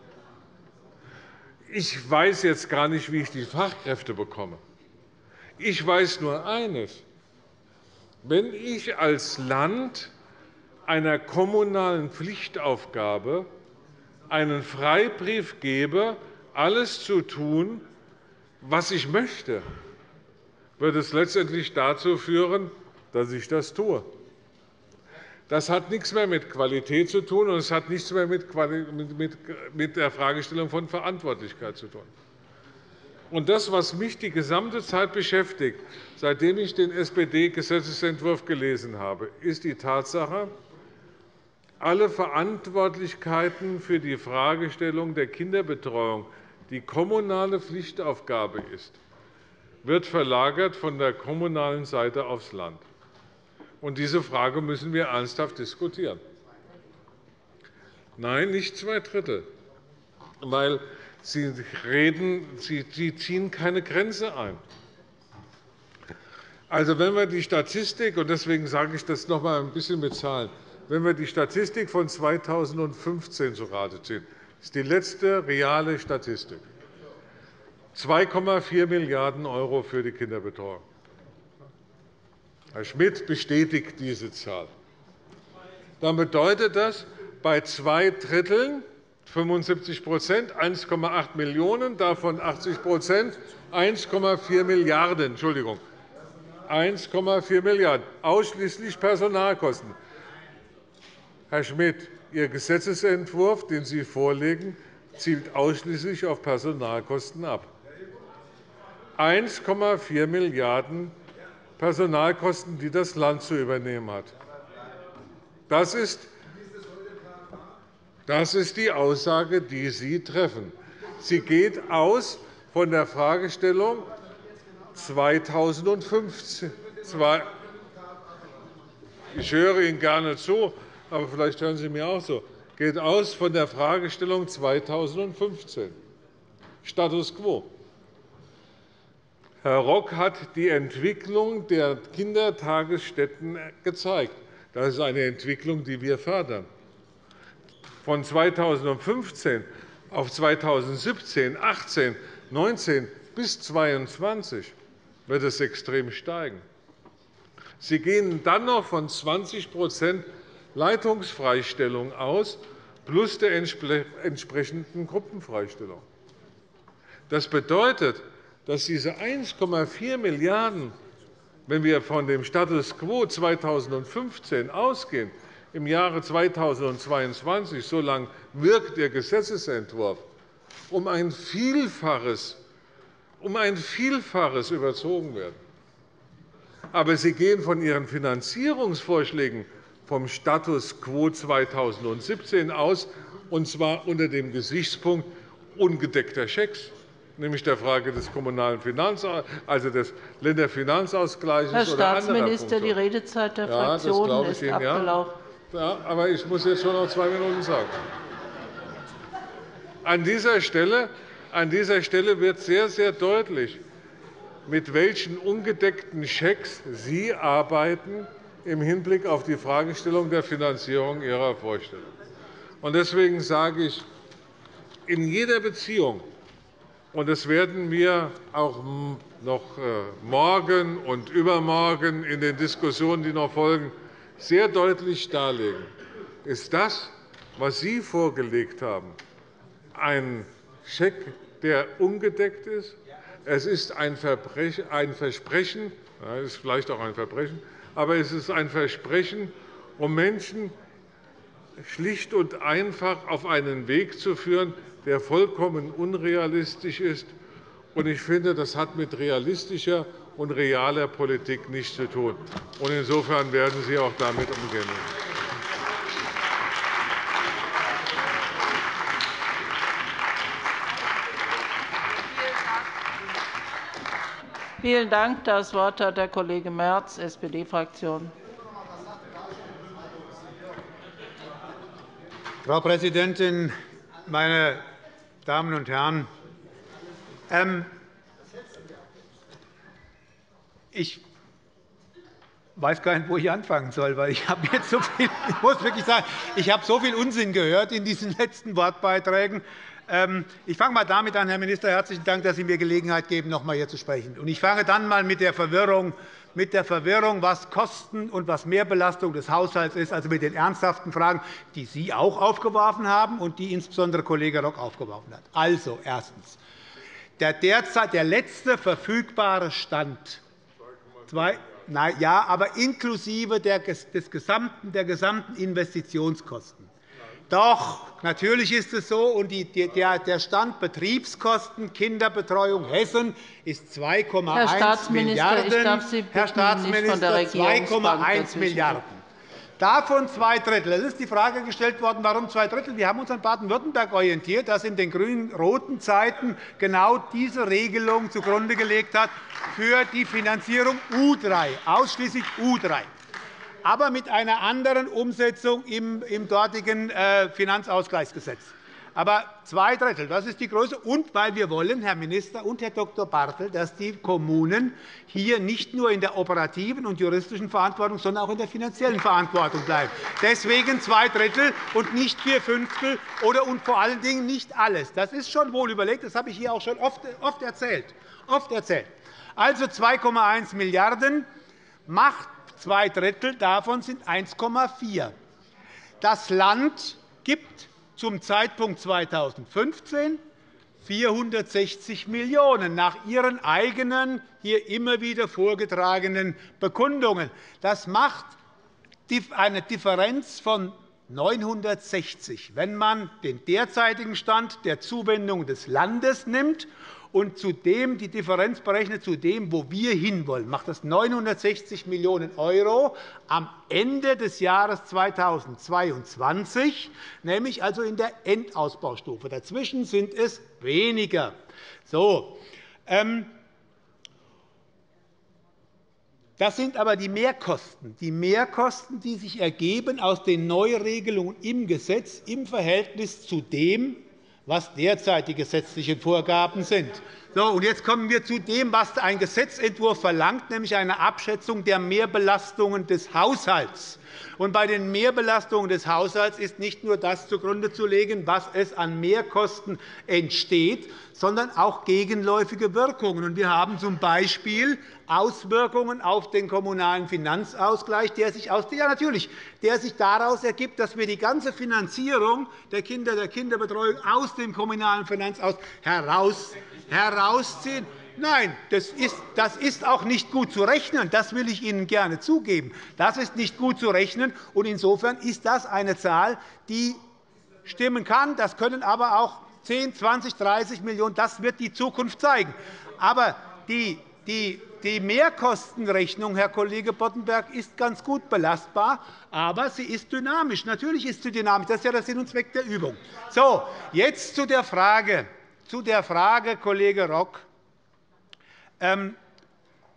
Ich weiß jetzt gar nicht, wie ich die Fachkräfte bekomme. Ich weiß nur eines. Wenn ich als Land einer kommunalen Pflichtaufgabe einen Freibrief gebe, alles zu tun, was ich möchte, wird es letztendlich dazu führen, dass ich das tue. Das hat nichts mehr mit Qualität zu tun, und es hat nichts mehr mit der Fragestellung von Verantwortlichkeit zu tun. Und das, was mich die gesamte Zeit beschäftigt, seitdem ich den SPD-Gesetzentwurf gelesen habe, ist die Tatsache, alle Verantwortlichkeiten für die Fragestellung der Kinderbetreuung, die kommunale Pflichtaufgabe ist, wird verlagert von der kommunalen Seite aufs Land. Und diese Frage müssen wir ernsthaft diskutieren. Nein, nicht 2/3, weil Sie ziehen keine Grenze ein. Also, wenn wir die Statistik, und deswegen sage ich das noch einmal ein bisschen mit Zahlen, wenn wir die Statistik von 2015 zu Rate ziehen, das ist die letzte reale Statistik, 2,4 Milliarden € für die Kinderbetreuung. Herr Schmidt bestätigt diese Zahl. Dann bedeutet das bei 2 Dritteln 75 1,8 Millionen €, davon 80 1,4 Milliarden €, Entschuldigung, 1,4 Milliarden €, ausschließlich Personalkosten. Herr Schmidt, Ihr Gesetzentwurf, den Sie vorlegen, zielt ausschließlich auf Personalkosten ab. 1,4 Milliarden € Personalkosten, die das Land zu übernehmen hat. Das ist die Aussage, die Sie treffen. Sie geht aus von der Fragestellung 2015. Ich höre Ihnen gerne zu, aber vielleicht hören Sie mir auch so. Geht aus von der Fragestellung 2015. Status quo. Herr Rock hat die Entwicklung der Kindertagesstätten gezeigt. Das ist eine Entwicklung, die wir fördern. Von 2015 auf 2017, 2018, 2019 bis 2022 wird es extrem steigen. Sie gehen dann noch von 20 Leitungsfreistellung aus, plus der entsprechenden Gruppenfreistellung. Das bedeutet, dass diese 1,4 Milliarden €, wenn wir von dem Status quo 2015 ausgehen, im Jahre 2022, so lange wirkt Ihr Gesetzentwurf, um ein Vielfaches überzogen werden. Aber Sie gehen von Ihren Finanzierungsvorschlägen vom Status quo 2017 aus, und zwar unter dem Gesichtspunkt ungedeckter Schecks, nämlich der Frage des kommunalen also des Länderfinanzausgleichs Herr oder anderer Staatsminister, die Redezeit der Fraktionen ist abgelaufen. Ja, aber ich muss jetzt schon noch 2 Minuten sagen. An dieser Stelle wird sehr, sehr deutlich, mit welchen ungedeckten Schecks Sie arbeiten im Hinblick auf die Fragestellung der Finanzierung Ihrer Vorstellung. Deswegen sage ich, in jeder Beziehung, und das werden wir auch noch morgen und übermorgen in den Diskussionen, die noch folgen, sehr deutlich darlegen, ist das, was Sie vorgelegt haben, ein Scheck, der ungedeckt ist. Es ist ein Versprechen, ja, ist vielleicht auch ein Verbrechen, aber es ist ein Versprechen, um Menschen schlicht und einfach auf einen Weg zu führen, der vollkommen unrealistisch ist. Ich finde, das hat mit realistischer und realer Politik nichts zu tun. Insofern werden Sie auch damit umgehen. Vielen Dank. Das Wort hat der Kollege Merz, SPD-Fraktion. Frau Präsidentin, meine Damen und Herren! Ich weiß gar nicht, wo ich anfangen soll, weil ich habe jetzt so viel, ich muss wirklich sagen, ich habe so viel Unsinn gehört in diesen letzten Wortbeiträgen. Ich fange einmal damit an, Herr Minister, herzlichen Dank, dass Sie mir Gelegenheit geben, noch einmal hier zu sprechen. Ich fange dann einmal mit der Verwirrung, was Kosten und was Mehrbelastung des Haushalts ist, also mit den ernsthaften Fragen, die Sie auch aufgeworfen haben und die insbesondere Kollege Rock aufgeworfen hat. Also erstens. Der letzte verfügbare Stand, ja, aber inklusive der gesamten Investitionskosten. Doch, natürlich ist es so, und der Stand Betriebskosten Kinderbetreuung Hessen ist 2,1 Milliarden. Herr Staatsminister, 2,1 Milliarden. Davon 2 Drittel. Es ist die Frage gestellt worden, warum 2 Drittel. Wir haben uns an Baden-Württemberg orientiert, das in den grün-roten Zeiten genau diese Regelung zugrunde gelegt hat für die Finanzierung U3, ausschließlich U3, aber mit einer anderen Umsetzung im dortigen Finanzausgleichsgesetz. Aber 2 Drittel, das ist die Größe. Und weil wir wollen, Herr Minister und Herr Dr. Bartel, dass die Kommunen hier nicht nur in der operativen und juristischen Verantwortung, sondern auch in der finanziellen Verantwortung bleiben. Deswegen 2 Drittel und nicht 4/5 und vor allen Dingen nicht alles. Das ist schon wohl überlegt. Das habe ich hier auch schon oft erzählt. Also 2,1 Milliarden € macht 2 Drittel davon sind 1,4. Das Land gibt zum Zeitpunkt 2015 460 Millionen € nach Ihren eigenen, hier immer wieder vorgetragenen Bekundungen. Das macht eine Differenz von 960, wenn man den derzeitigen Stand der Zuwendung des Landes nimmt und die Differenz berechnet zu dem, wo wir hinwollen, macht das 960 Millionen € am Ende des Jahres 2022, nämlich also in der Endausbaustufe. Dazwischen sind es weniger. Das sind aber die Mehrkosten, die sich ergeben aus den Neuregelungen im Gesetz im Verhältnis zu dem, was derzeit die gesetzlichen Vorgaben sind. Jetzt kommen wir zu dem, was ein Gesetzentwurf verlangt, nämlich eine Abschätzung der Mehrbelastungen des Haushalts. Bei den Mehrbelastungen des Haushalts ist nicht nur das zugrunde zu legen, was es an Mehrkosten entsteht, sondern auch gegenläufige Wirkungen. Wir haben z.B. Auswirkungen auf den Kommunalen Finanzausgleich, der sich daraus ergibt, dass wir die ganze Finanzierung der Kinderbetreuung aus dem Kommunalen Finanzausgleich herausziehen. Nein, das ist auch nicht gut zu rechnen. Das will ich Ihnen gerne zugeben. Das ist nicht gut zu rechnen. Insofern ist das eine Zahl, die stimmen kann. Das können aber auch 10, 20, 30 Millionen €. Das wird die Zukunft zeigen. Aber die Mehrkostenrechnung, Herr Kollege Boddenberg, ist ganz gut belastbar, aber sie ist dynamisch. Natürlich ist sie dynamisch. Das ist ja der Sinn und Zweck der Übung. Jetzt zu der Frage, Kollege Rock.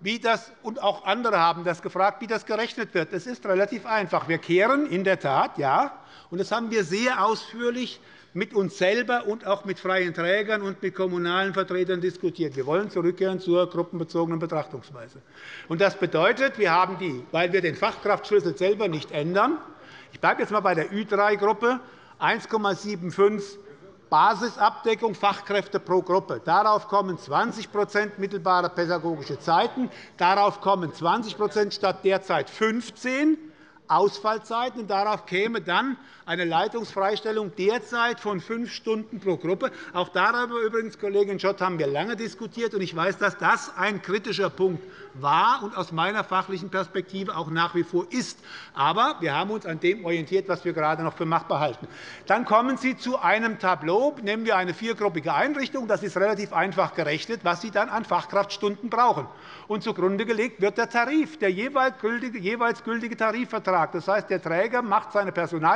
wie das, und auch andere haben das gefragt, wie das gerechnet wird. Es ist relativ einfach. Wir kehren in der Tat, ja, und das haben wir sehr ausführlich mit uns selber und auch mit freien Trägern und mit kommunalen Vertretern diskutiert. Wir wollen zurückkehren zur gruppenbezogenen Betrachtungsweise. Das bedeutet, wir haben weil wir den Fachkraftschlüssel selber nicht ändern, ich bleibe jetzt einmal bei der Ü3-Gruppe, 1,75 Basisabdeckung Fachkräfte pro Gruppe. Darauf kommen 20 mittelbare pädagogische Zeiten. Darauf kommen 20 statt derzeit 15 Ausfallzeiten. Darauf käme dann eine Leitungsfreistellung derzeit von 5 Stunden pro Gruppe. Auch darüber übrigens, Kollegin Schott, haben wir lange diskutiert. Ich weiß, dass das ein kritischer Punkt war und aus meiner fachlichen Perspektive auch nach wie vor ist. Aber wir haben uns an dem orientiert, was wir gerade noch für machbar halten. Dann kommen Sie zu einem Tableau. Nehmen wir eine 4-gruppige Einrichtung. Das ist relativ einfach gerechnet, was Sie dann an Fachkraftstunden brauchen. Und zugrunde gelegt wird der Tarif, der jeweils gültige Tarifvertrag. Das heißt, der Träger macht seine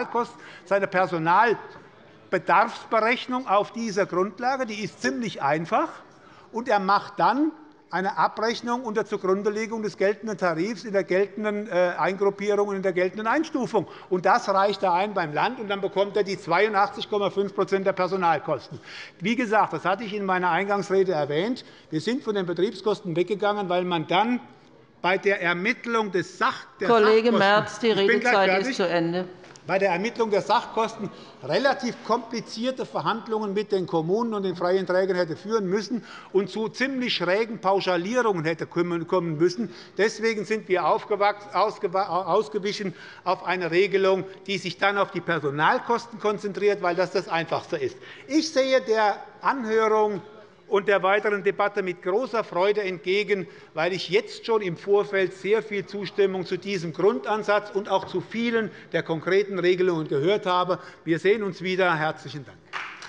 Personalbedarfsberechnung auf dieser Grundlage. Die ist ziemlich einfach. Und er macht dann eine Abrechnung unter Zugrundelegung des geltenden Tarifs in der geltenden Eingruppierung und in der geltenden Einstufung. Und das reicht er ein beim Land, und dann bekommt er die 82,5 der Personalkosten. Wie gesagt, das hatte ich in meiner Eingangsrede erwähnt. Wir sind von den Betriebskosten weggegangen, weil man dann bei der Ermittlung des Kollege Merz, die Redezeit ist zu Ende. Bei der Ermittlung der Sachkosten relativ komplizierte Verhandlungen mit den Kommunen und den freien Trägern hätte führen müssen und zu ziemlich schrägen Pauschalierungen hätte kommen müssen. Deswegen sind wir ausgewichen auf eine Regelung, die sich dann auf die Personalkosten konzentriert, weil das das Einfachste ist. Ich sehe der Anhörung und der weiteren Debatte mit großer Freude entgegen, weil ich jetzt schon im Vorfeld sehr viel Zustimmung zu diesem Grundansatz und auch zu vielen der konkreten Regelungen gehört habe. Wir sehen uns wieder. Herzlichen Dank.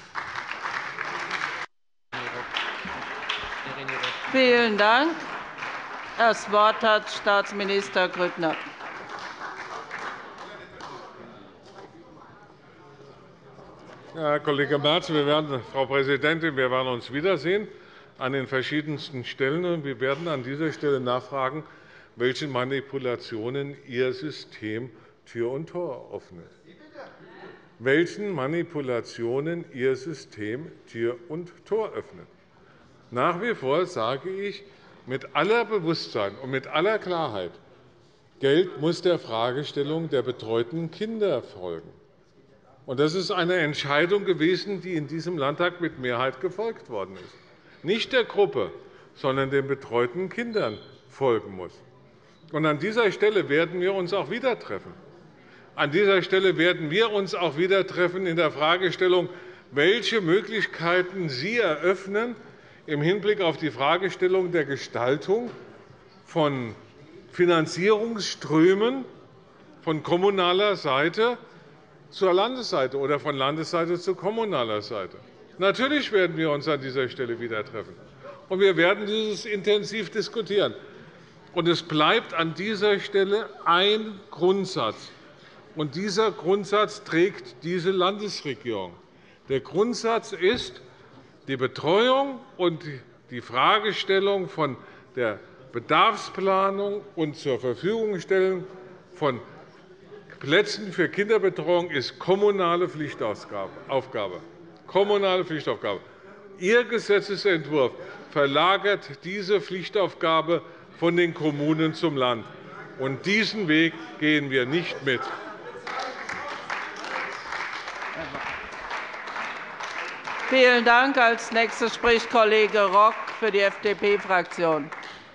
Vielen Dank. Das Wort hat Staatsminister Grüttner. Herr Kollege Merz, Frau Präsidentin, wir werden uns wiedersehen an den verschiedensten Stellen. Wir werden an dieser Stelle nachfragen, welchen Manipulationen Ihr System Tür und Tor öffnet. Welchen Manipulationen Ihr System Tür und Tor öffnet. Nach wie vor sage ich mit aller Bewusstsein und mit aller Klarheit, Geld muss der Fragestellung der betreuten Kinder folgen. Das ist eine Entscheidung gewesen, die in diesem Landtag mit Mehrheit gefolgt worden ist. Nicht der Gruppe, sondern den betreuten Kindern folgen muss. An dieser Stelle werden wir uns auch wieder treffen. An dieser Stelle werden wir uns auch wieder treffen in der Fragestellung, welche Möglichkeiten Sie eröffnen im Hinblick auf die Fragestellung der Gestaltung von Finanzierungsströmen von kommunaler Seite zur Landesseite oder von Landesseite zu kommunaler Seite. Natürlich werden wir uns an dieser Stelle wieder treffen, und wir werden dieses intensiv diskutieren. Es bleibt an dieser Stelle ein Grundsatz, und dieser Grundsatz trägt diese Landesregierung. Der Grundsatz ist die Betreuung und die Fragestellung von der Bedarfsplanung und zur Verfügungstellung von Plätzen für Kinderbetreuung ist kommunale Pflichtaufgabe. Kommunale Pflichtaufgabe. Ihr Gesetzentwurf verlagert diese Pflichtaufgabe von den Kommunen zum Land. Und diesen Weg gehen wir nicht mit. Vielen Dank. Als Nächster spricht Kollege Rock für die FDP-Fraktion.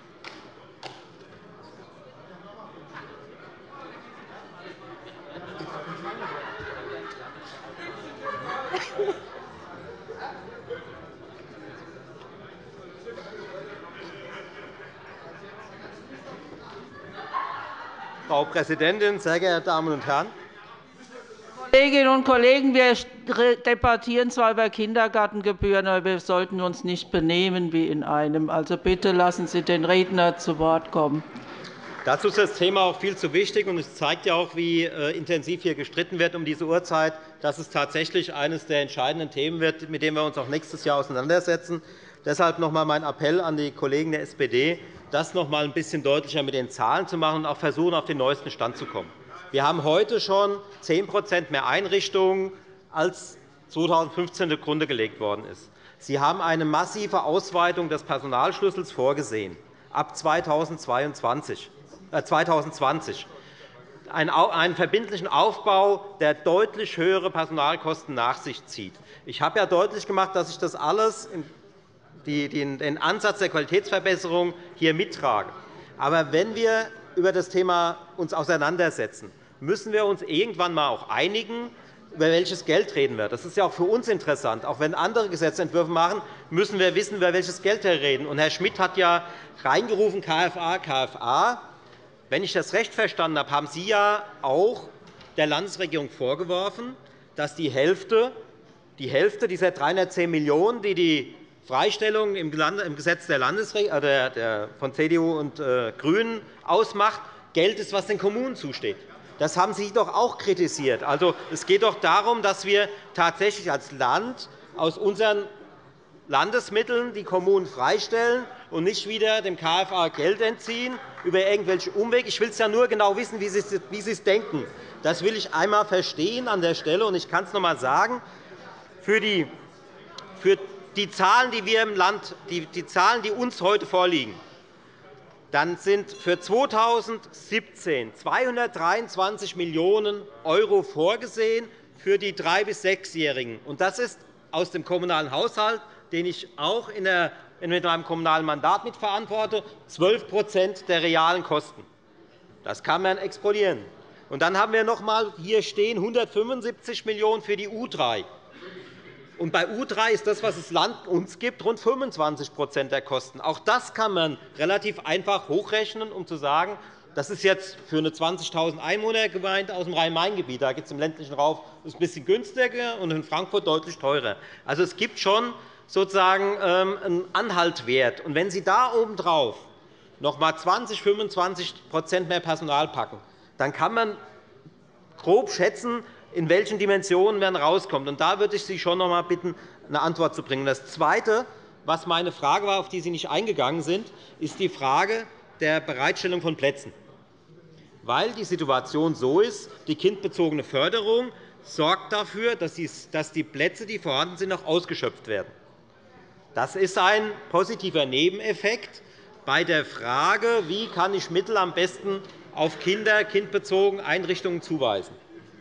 Frau Präsidentin, sehr geehrte Damen und Herren! Kolleginnen und Kollegen, wir debattieren zwar über Kindergartengebühren, aber wir sollten uns nicht benehmen wie in einem. Also bitte lassen Sie den Redner zu Wort kommen. Dazu ist das Thema auch viel zu wichtig, und es zeigt ja auch, wie intensiv hier gestritten wird um diese Uhrzeit, dass es tatsächlich eines der entscheidenden Themen wird, mit dem wir uns auch nächstes Jahr auseinandersetzen. Deshalb noch einmal mein Appell an die Kollegen der SPD. das noch einmal ein bisschen deutlicher mit den Zahlen zu machen und auch versuchen, auf den neuesten Stand zu kommen. Wir haben heute schon 10 mehr Einrichtungen, als 2015 zugrunde gelegt worden ist. Sie haben eine massive Ausweitung des Personalschlüssels vorgesehen, ab 2020. Einen verbindlichen Aufbau, der deutlich höhere Personalkosten nach sich zieht. Ich habe ja deutlich gemacht, dass ich das alles, den Ansatz der Qualitätsverbesserung, hier mittrage. Aber wenn wir uns über das Thema auseinandersetzen, müssen wir uns irgendwann einmal auch einigen, über welches Geld reden wir. Das ist ja auch für uns interessant. Auch wenn andere Gesetzentwürfe machen, müssen wir wissen, über welches Geld wir reden. Und Herr Schmidt hat ja reingerufen, KFA, KFA. Wenn ich das recht verstanden habe, haben Sie ja auch der Landesregierung vorgeworfen, dass die Hälfte dieser 310 Millionen €, die die Freistellung im Gesetz von CDU und GRÜNEN ausmacht, Geld ist, was den Kommunen zusteht. Das haben Sie doch auch kritisiert. Also, es geht doch darum, dass wir tatsächlich als Land aus unseren Landesmitteln die Kommunen freistellen und nicht wieder dem KFA Geld entziehen über irgendwelche Umwege. Ich will es ja nur genau wissen, wie Sie es denken. Das will ich einmal verstehen an der Stelle. Und ich kann es noch einmal sagen. Für die Zahlen, die wir im Land, die Zahlen, die uns heute vorliegen, dann sind für 2017 223 Millionen € vorgesehen für die 3- bis 6-Jährigen. Das ist aus dem kommunalen Haushalt, den ich auch mit meinem kommunalen Mandat mitverantworte, 12% der realen Kosten. Das kann man exportieren. Und dann haben wir noch einmal hier stehen 175 Millionen € für die U3. Und bei U3 ist das, was das Land uns gibt, rund 25% der Kosten. Auch das kann man relativ einfach hochrechnen, um zu sagen, das ist jetzt für eine 20.000 Einwohnergemeinde aus dem Rhein-Main-Gebiet. Da gibt es im ländlichen Raum ein bisschen günstiger und in Frankfurt deutlich teurer. Also, es gibt schon sozusagen einen Anhaltwert. Und wenn Sie da obendrauf noch einmal 20, 25% mehr Personal packen, dann kann man grob schätzen, in welchen Dimensionen man rauskommt. Und da würde ich Sie schon noch einmal bitten, eine Antwort zu bringen. Das Zweite, was meine Frage war, auf die Sie nicht eingegangen sind, ist die Frage der Bereitstellung von Plätzen. Weil die Situation so ist, die kindbezogene Förderung sorgt dafür, dass die Plätze, die vorhanden sind, auch ausgeschöpft werden. Das ist ein positiver Nebeneffekt bei der Frage, wie kann ich Mittel am besten auf kindbezogene Einrichtungen zuweisen.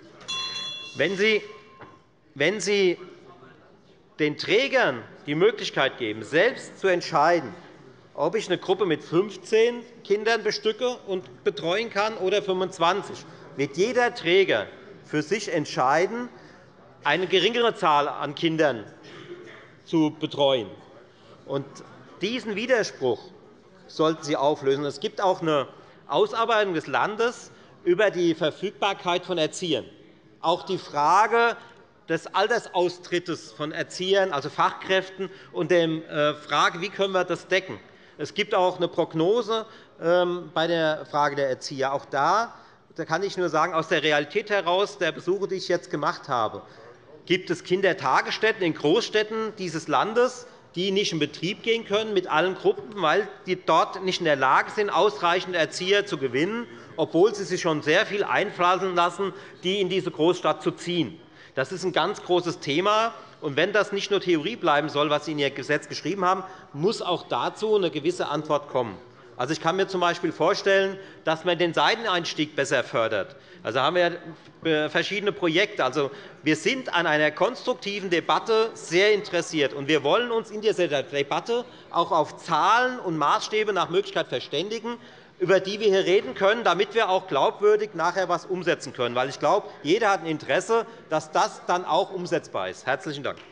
Wenn Sie den Trägern die Möglichkeit geben, selbst zu entscheiden, ob ich eine Gruppe mit 15 Kindern bestücke und betreuen kann oder 25, wird jeder Träger für sich entscheiden, eine geringere Zahl an Kindern zu betreuen. Und diesen Widerspruch sollten Sie auflösen. Es gibt auch eine Ausarbeitung des Landes über die Verfügbarkeit von Erziehern. Auch die Frage des Altersaustrittes von Erziehern, also Fachkräften, und der Frage, wie können wir das decken. Es gibt auch eine Prognose bei der Frage der Erzieher. Auch da kann ich nur sagen, aus der Realität heraus, der Besuche, die ich jetzt gemacht habe, gibt es Kindertagesstätten in Großstädten dieses Landes, die nicht in Betrieb gehen können mit allen Gruppen, weil die dort nicht in der Lage sind, ausreichend Erzieher zu gewinnen, obwohl sie sich schon sehr viel einpflanzen lassen, die in diese Großstadt zu ziehen. Das ist ein ganz großes Thema. Und wenn das nicht nur Theorie bleiben soll, was Sie in Ihr Gesetz geschrieben haben, muss auch dazu eine gewisse Antwort kommen. Also, ich kann mir z.B. vorstellen, dass man den Seiteneinstieg besser fördert. Also haben wir verschiedene Projekte. Also, wir sind an einer konstruktiven Debatte sehr interessiert. Und wir wollen uns in dieser Debatte auch auf Zahlen und Maßstäbe nach Möglichkeit verständigen, über die wir hier reden können, damit wir auch glaubwürdig nachher etwas umsetzen können. Weil ich glaube, jeder hat ein Interesse, dass das dann auch umsetzbar ist. – Herzlichen Dank.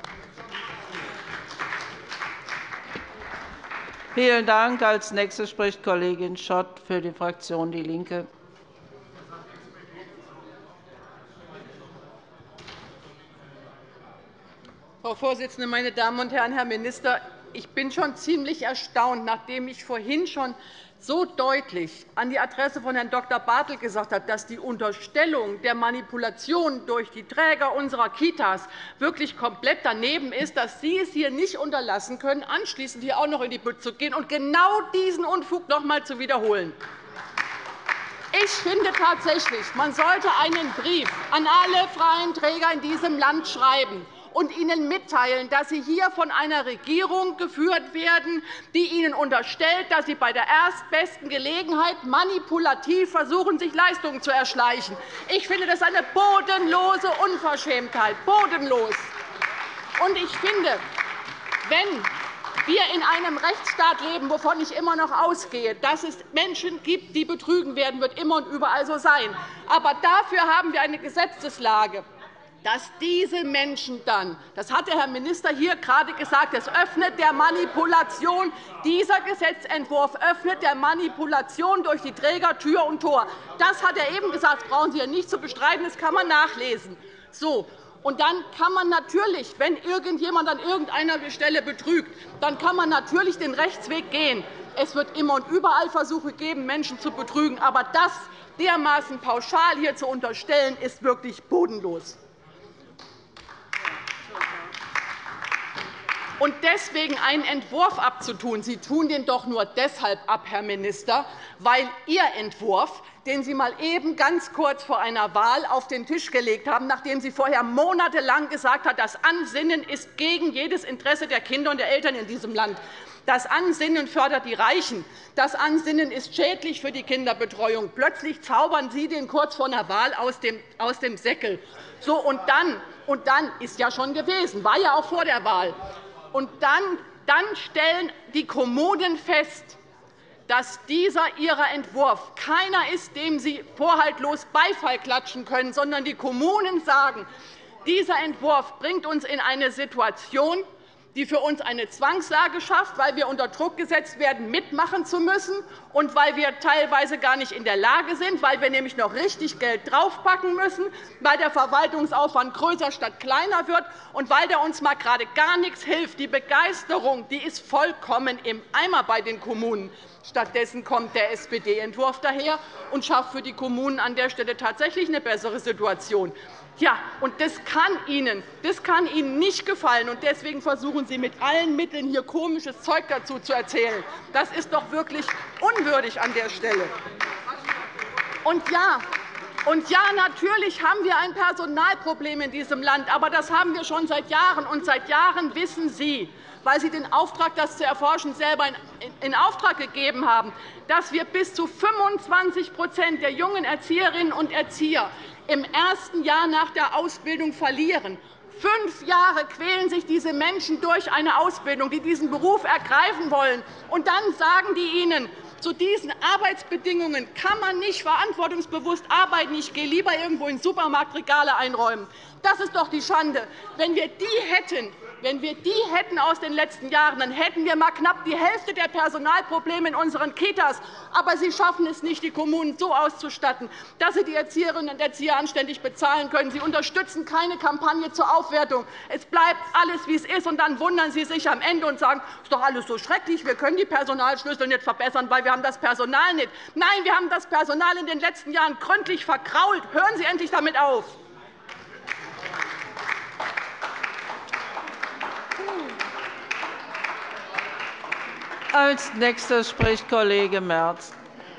Vielen Dank. Als Nächste spricht Kollegin Schott für die Fraktion DIE LINKE. Frau Vorsitzende, meine Damen und Herren! Herr Minister, ich bin schon ziemlich erstaunt, nachdem ich vorhin schon so deutlich an die Adresse von Herrn Dr. Bartel gesagt habe, dass die Unterstellung der Manipulation durch die Träger unserer Kitas wirklich komplett daneben ist, dass Sie es hier nicht unterlassen können, anschließend hier auch noch in die Bütt zu gehen und genau diesen Unfug noch einmal zu wiederholen. Ich finde tatsächlich, man sollte einen Brief an alle freien Träger in diesem Land schreiben und ihnen mitteilen, dass sie hier von einer Regierung geführt werden, die ihnen unterstellt, dass sie bei der erstbesten Gelegenheit manipulativ versuchen, sich Leistungen zu erschleichen. Ich finde, das ist eine bodenlose Unverschämtheit. Bodenlos. Und ich finde, wenn wir in einem Rechtsstaat leben, wovon ich immer noch ausgehe, dass es Menschen gibt, die betrügen werden, wird immer und überall so sein. Aber dafür haben wir eine Gesetzeslage, dass diese Menschen dann, das hat der Herr Minister hier gerade gesagt, es öffnet der Manipulation, dieser Gesetzentwurf öffnet der Manipulation durch die Träger Tür und Tor. Das hat er eben gesagt, das brauchen Sie ja nicht zu bestreiten, das kann man nachlesen. So. Und dann kann man natürlich, wenn irgendjemand an irgendeiner Stelle betrügt, dann kann man natürlich den Rechtsweg gehen. Es wird immer und überall Versuche geben, Menschen zu betrügen. Aber das dermaßen pauschal hier zu unterstellen, ist wirklich bodenlos. Und deswegen einen Entwurf abzutun, Sie tun den doch nur deshalb ab, Herr Minister, weil Ihr Entwurf, den Sie mal eben ganz kurz vor einer Wahl auf den Tisch gelegt haben, nachdem Sie vorher monatelang gesagt haben, das Ansinnen ist gegen jedes Interesse der Kinder und der Eltern in diesem Land. Das Ansinnen fördert die Reichen. Das Ansinnen ist schädlich für die Kinderbetreuung. Plötzlich zaubern Sie den kurz vor einer Wahl aus dem Säckel. So, und dann ist ja schon gewesen, war ja auch vor der Wahl. Und dann stellen die Kommunen fest, dass dieser Ihrer Entwurf keiner ist, dem Sie vorhaltlos Beifall klatschen können, sondern die Kommunen sagen, dieser Entwurf bringt uns in eine Situation, die für uns eine Zwangslage schafft, weil wir unter Druck gesetzt werden, mitmachen zu müssen, und weil wir teilweise gar nicht in der Lage sind, weil wir nämlich noch richtig Geld draufpacken müssen, weil der Verwaltungsaufwand größer statt kleiner wird und weil der uns mal gerade gar nichts hilft. Die Begeisterung, die ist vollkommen im Eimer bei den Kommunen. Stattdessen kommt der SPD-Entwurf daher und schafft für die Kommunen an der Stelle tatsächlich eine bessere Situation. Ja, und das kann Ihnen nicht gefallen. Und deswegen versuchen Sie mit allen Mitteln, hier komisches Zeug dazu zu erzählen. Das ist doch wirklich unwürdig an der Stelle. Und ja, natürlich haben wir ein Personalproblem in diesem Land. Aber das haben wir schon seit Jahren. Und seit Jahren wissen Sie, weil Sie den Auftrag, das zu erforschen, selber in Auftrag gegeben haben, dass wir bis zu 25 % der jungen Erzieherinnen und Erzieher im ersten Jahr nach der Ausbildung verlieren. 5 Jahre quälen sich diese Menschen durch eine Ausbildung, die diesen Beruf ergreifen wollen. Und dann sagen die Ihnen, zu diesen Arbeitsbedingungen kann man nicht verantwortungsbewusst arbeiten. Ich gehe lieber irgendwo in Supermarktregale einräumen. Das ist doch die Schande. Wenn wir die hätten aus den letzten Jahren, dann hätten wir mal knapp die Hälfte der Personalprobleme in unseren Kitas. Aber Sie schaffen es nicht, die Kommunen so auszustatten, dass sie die Erzieherinnen und Erzieher anständig bezahlen können. Sie unterstützen keine Kampagne zur Aufwertung. Es bleibt alles, wie es ist. Und dann wundern Sie sich am Ende und sagen, es ist doch alles so schrecklich, wir können die Personalschlüssel nicht verbessern, weil wir haben das Personal nicht. Nein, wir haben das Personal in den letzten Jahren gründlich verkrault. Hören Sie endlich damit auf. Als Nächster spricht Kollege Merz.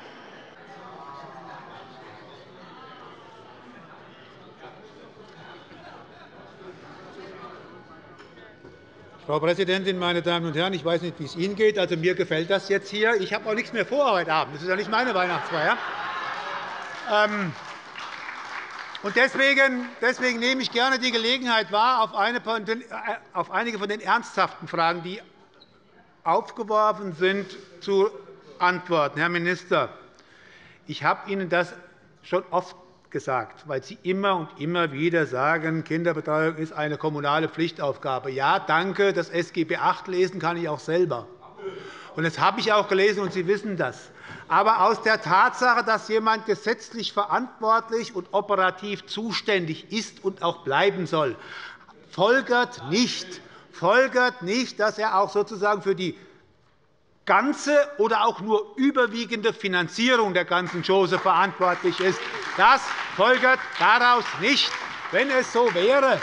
Frau Präsidentin, meine Damen und Herren! Ich weiß nicht, wie es Ihnen geht. Also, mir gefällt das jetzt hier. Ich habe auch nichts mehr vor heute Abend. Das ist ja nicht meine Weihnachtsfeier. Und deswegen nehme ich gerne die Gelegenheit wahr, auf einige von den ernsthaften Fragen, die aufgeworfen sind, zu antworten. Herr Minister, ich habe Ihnen das schon oft gesagt, weil Sie immer und immer wieder sagen, Kinderbetreuung ist eine kommunale Pflichtaufgabe. Ja, danke, das SGB VIII lesen kann ich auch selber. Und das habe ich auch gelesen, und Sie wissen das. Aber aus der Tatsache, dass jemand gesetzlich verantwortlich und operativ zuständig ist und auch bleiben soll, folgert nicht, folgert nicht, dass er auch sozusagen für die ganze oder auch nur überwiegende Finanzierung der ganzen Chose verantwortlich ist. Das folgert daraus nicht. Wenn es so wäre,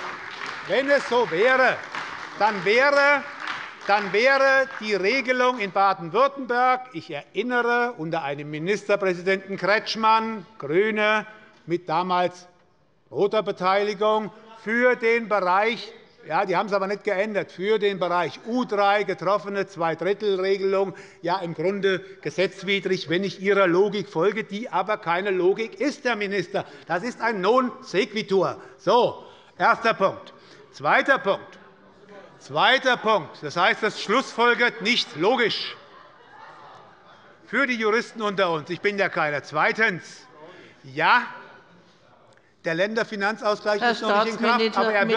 dann wäre die Regelung in Baden-Württemberg, ich erinnere, unter einem Ministerpräsidenten Kretschmann, GRÜNE, mit damals roter Beteiligung, für den Bereich, ja, die haben es aber nicht geändert, für den Bereich U3 getroffene Zweidrittelregelung, ja, im Grunde gesetzwidrig, wenn ich Ihrer Logik folge, die aber keine Logik ist, Herr Minister. Das ist ein Non sequitur. So, erster Punkt. Zweiter Punkt. Das heißt, das schlussfolgert nicht logisch. Für die Juristen unter uns, ich bin ja keiner. Zweitens. Ja, der Länderfinanzausgleich ist noch nicht in Kraft, aber er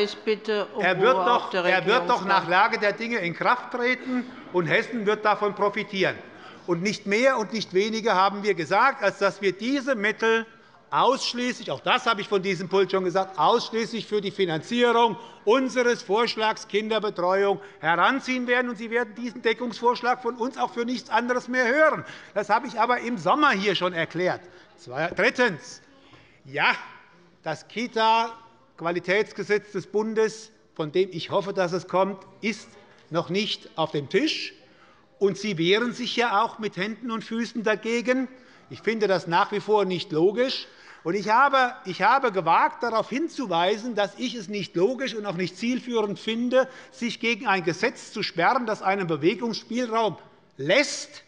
wird doch nach Lage der Dinge in Kraft treten, und Hessen wird davon profitieren. Und nicht mehr und nicht weniger haben wir gesagt, als dass wir diese Mittel ausschließlich, auch das habe ich von diesem Pult schon gesagt, ausschließlich für die Finanzierung unseres Vorschlags Kinderbetreuung heranziehen werden. Sie werden diesen Deckungsvorschlag von uns auch für nichts anderes mehr hören. Das habe ich aber im Sommer hier schon erklärt. Drittens. Ja, das Kita-Qualitätsgesetz des Bundes, von dem ich hoffe, dass es kommt, ist noch nicht auf dem Tisch. Und Sie wehren sich ja auch mit Händen und Füßen dagegen. Ich finde das nach wie vor nicht logisch. Und ich habe gewagt, darauf hinzuweisen, dass ich es nicht logisch und auch nicht zielführend finde, sich gegen ein Gesetz zu sperren, das einen Bewegungsspielraum lässt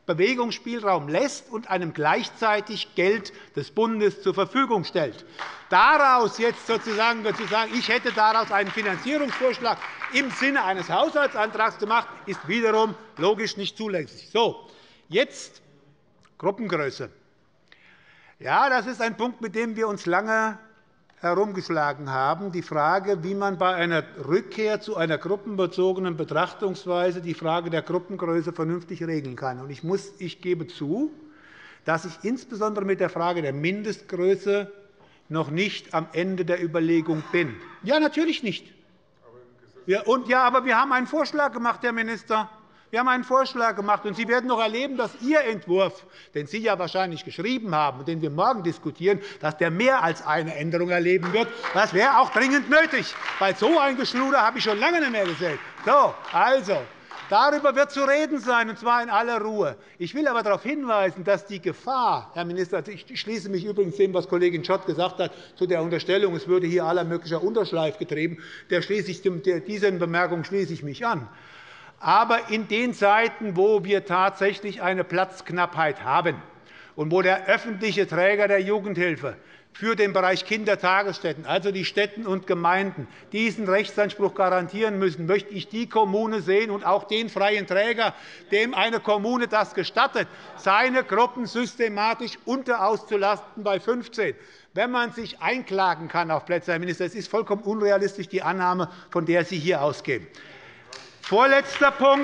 und einem gleichzeitig Geld des Bundes zur Verfügung stellt. Daraus jetzt sozusagen zu sagen, ich hätte daraus einen Finanzierungsvorschlag im Sinne eines Haushaltsantrags gemacht, ist wiederum logisch nicht zulässig. So, jetzt Gruppengröße. Ja, das ist ein Punkt, mit dem wir uns lange herumgeschlagen haben, die Frage, wie man bei einer Rückkehr zu einer gruppenbezogenen Betrachtungsweise die Frage der Gruppengröße vernünftig regeln kann. Ich gebe zu, dass ich insbesondere mit der Frage der Mindestgröße noch nicht am Ende der Überlegung bin. Ja, natürlich nicht. Aber wir haben einen Vorschlag gemacht, Herr Minister. Wir haben einen Vorschlag gemacht, und Sie werden noch erleben, dass Ihr Entwurf, den Sie ja wahrscheinlich geschrieben haben und den wir morgen diskutieren, dass der mehr als eine Änderung erleben wird. Das wäre auch dringend nötig, weil so ein Geschluder habe ich schon lange nicht mehr gesehen. So, also, darüber wird zu reden sein, und zwar in aller Ruhe. Ich will aber darauf hinweisen, dass die Gefahr, Herr Minister, ich schließe mich übrigens dem, was Kollegin Schott gesagt hat, zu der Unterstellung, es würde hier aller möglicher Unterschleif getrieben, diesen Bemerkungen schließe ich mich an. Aber in den Zeiten, wo wir tatsächlich eine Platzknappheit haben und wo der öffentliche Träger der Jugendhilfe für den Bereich Kindertagesstätten, also die Städten und Gemeinden, diesen Rechtsanspruch garantieren müssen, möchte ich die Kommune sehen und auch den freien Träger, dem eine Kommune das gestattet, seine Gruppen systematisch unterauszulasten bei 15. Wenn man sich einklagen kann auf Plätze, Herr Minister, es ist vollkommen unrealistisch, die Annahme, von der Sie hier ausgehen. Vorletzter Punkt.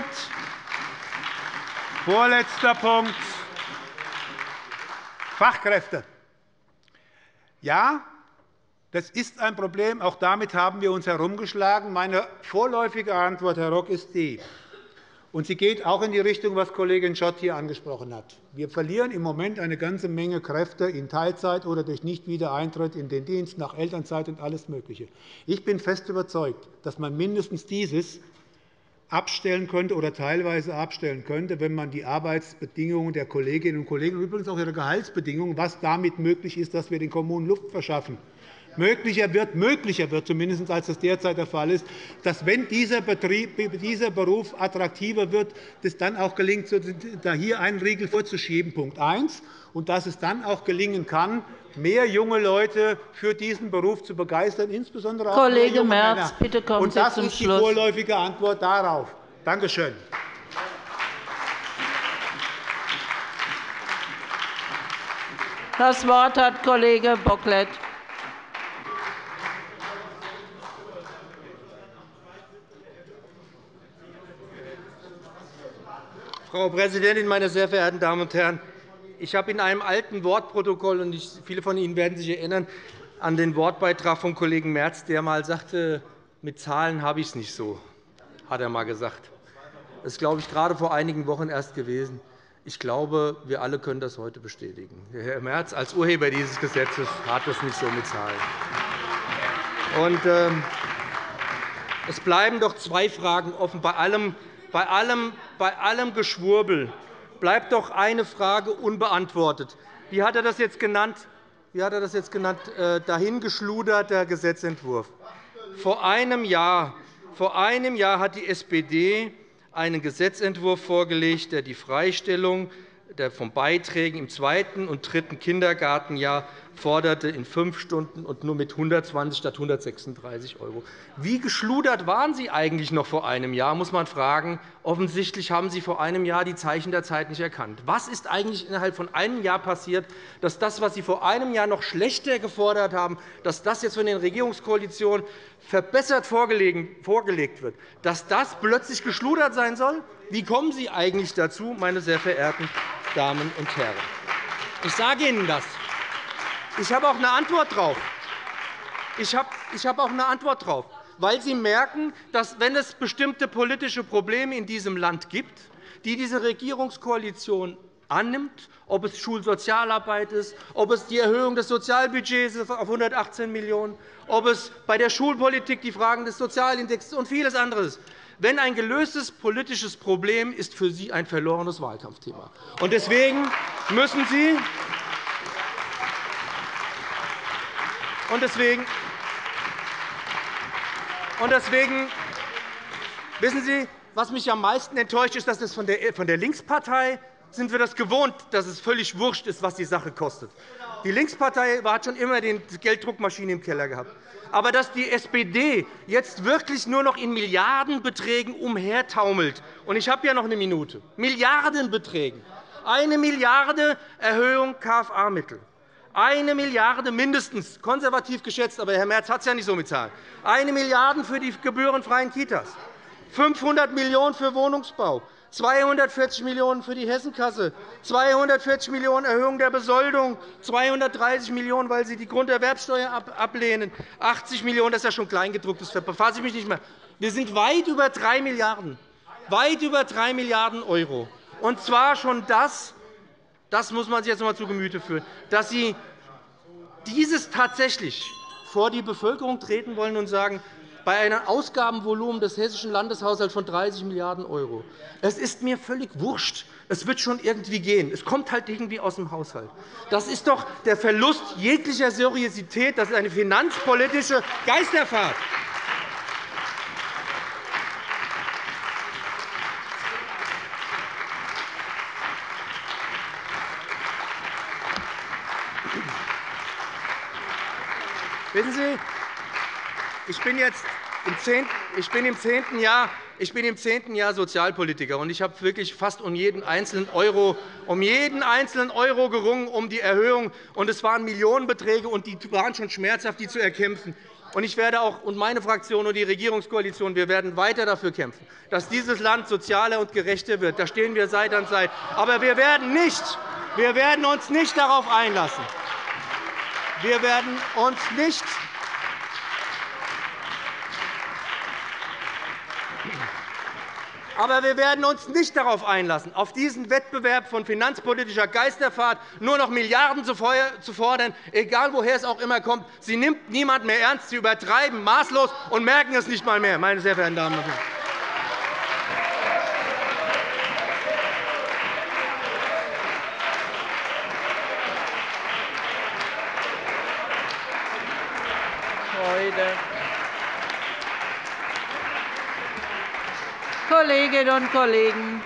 Fachkräfte. Ja, das ist ein Problem. Auch damit haben wir uns herumgeschlagen. Meine vorläufige Antwort, Herr Rock, ist die, und sie geht auch in die Richtung, was Kollegin Schott hier angesprochen hat. Wir verlieren im Moment eine ganze Menge Kräfte in Teilzeit oder durch Nichtwiedereintritt in den Dienst, nach Elternzeit und alles Mögliche. Ich bin fest überzeugt, dass man mindestens dieses abstellen könnte oder teilweise abstellen könnte, wenn man die Arbeitsbedingungen der Kolleginnen und Kollegen, übrigens auch ihre Gehaltsbedingungen, was damit möglich ist, dass wir den Kommunen Luft verschaffen, möglicher wird zumindest, als das derzeit der Fall ist, dass, wenn dieser Beruf attraktiver wird, es dann auch gelingt, da hier einen Riegel vorzuschieben, Punkt 1, und dass es dann auch gelingen kann, mehr junge Leute für diesen Beruf zu begeistern, insbesondere auch mehr junge Männer. Bitte kommen Sie das ist die vorläufige Antwort darauf. Danke schön. Das Wort hat Kollege Bocklet. Frau Präsidentin, meine sehr verehrten Damen und Herren! Ich habe in einem alten Wortprotokoll, und viele von Ihnen werden sich erinnern, an den Wortbeitrag von Kollegen Merz, der einmal sagte, mit Zahlen habe ich es nicht so, hat er einmal gesagt. Das ist, glaube ich, gerade vor einigen Wochen erst gewesen. Ich glaube, wir alle können das heute bestätigen. Herr Merz als Urheber dieses Gesetzes hat es nicht so mit Zahlen. Es bleiben doch zwei Fragen offen. Bei allem Geschwurbel bleibt doch eine Frage unbeantwortet. Wie hat er das jetzt genannt? Dahingeschluderter Gesetzentwurf. Vor einem Jahr hat die SPD einen Gesetzentwurf vorgelegt, der die Freistellung von Beiträgen im 2. und 3. Kindergartenjahr forderte in 5 Stunden und nur mit 120 statt 136 €. Wie geschludert waren Sie eigentlich noch vor einem Jahr, muss man fragen. Offensichtlich haben Sie vor einem Jahr die Zeichen der Zeit nicht erkannt. Was ist eigentlich innerhalb von einem Jahr passiert, dass das, was Sie vor einem Jahr noch schlechter gefordert haben, dass das jetzt von den Regierungskoalitionen verbessert vorgelegt wird, dass das plötzlich geschludert sein soll? Wie kommen Sie eigentlich dazu, meine sehr verehrten Damen und Herren? Ich sage Ihnen das. Ich habe auch eine Antwort darauf. Weil Sie merken, dass, wenn es bestimmte politische Probleme in diesem Land gibt, die diese Regierungskoalition annimmt, ob es Schulsozialarbeit ist, ob es die Erhöhung des Sozialbudgets auf 118 Millionen €, ob es bei der Schulpolitik die Fragen des Sozialindexes und vieles anderes ist. Wenn ein gelöstes politisches Problem ist für Sie ein verlorenes Wahlkampfthema. Deswegen müssen Sie wissen Sie, was mich am meisten enttäuscht, ist, dass es von der Linkspartei sind wir das gewohnt, dass es völlig wurscht ist, was die Sache kostet. Die Linkspartei hat schon immer die Gelddruckmaschine im Keller gehabt. Aber dass die SPD jetzt wirklich nur noch in Milliardenbeträgen umhertaumelt, und ich habe ja noch eine Minute, Milliardenbeträgen, 1 Milliarde Erhöhung KFA-Mittel, 1 Milliarde mindestens, konservativ geschätzt, aber Herr Merz hat es ja nicht so mit Zahlen, 1 Milliarde für die gebührenfreien Kitas, 500 Millionen € für Wohnungsbau, 240 Millionen € für die Hessenkasse, 240 Millionen € Erhöhung der Besoldung, 230 Millionen €, weil Sie die Grunderwerbsteuer ablehnen, 80 Millionen €, das ist ja schon kleingedruckt, das befasse ich mich nicht mehr. Wir sind weit über 3 Milliarden €. Und zwar schon das muss man sich jetzt noch einmal zu Gemüte führen, dass Sie dieses tatsächlich vor die Bevölkerung treten wollen und sagen, bei einem Ausgabenvolumen des hessischen Landeshaushalts von 30 Milliarden €. Es ist mir völlig wurscht. Es wird schon irgendwie gehen. Es kommt halt irgendwie aus dem Haushalt. Das ist doch der Verlust jeglicher Seriosität. Das ist eine finanzpolitische Geisterfahrt. Wissen Sie, ich bin im 10. Jahr Sozialpolitiker, und ich habe wirklich fast um jeden einzelnen Euro gerungen, um die Erhöhung. Und es waren Millionenbeträge, und die waren schon schmerzhaft, die zu erkämpfen. Und ich werde auch, und meine Fraktion und die Regierungskoalition, wir werden weiter dafür kämpfen, dass dieses Land sozialer und gerechter wird. Da stehen wir Seite an Seite. Aber wir werden uns nicht darauf einlassen. Wir werden uns nicht darauf einlassen, auf diesen Wettbewerb von finanzpolitischer Geisterfahrt nur noch Milliarden zu fordern, egal woher es auch immer kommt. Sie nimmt niemand mehr ernst. Sie übertreiben maßlos und merken es nicht einmal mehr, meine sehr verehrten Damen und Herren. Kolleginnen und Kollegen!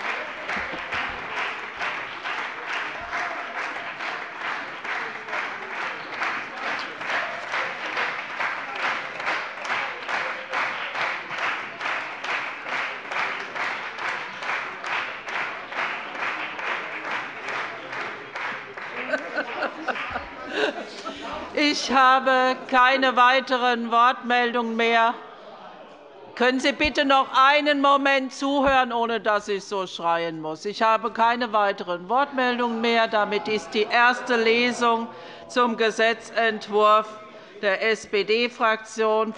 Ich habe keine weiteren Wortmeldungen mehr. Können Sie bitte noch einen Moment zuhören, ohne dass ich so schreien muss? Ich habe keine weiteren Wortmeldungen mehr. Damit ist die erste Lesung zum Gesetzentwurf der SPD-Fraktion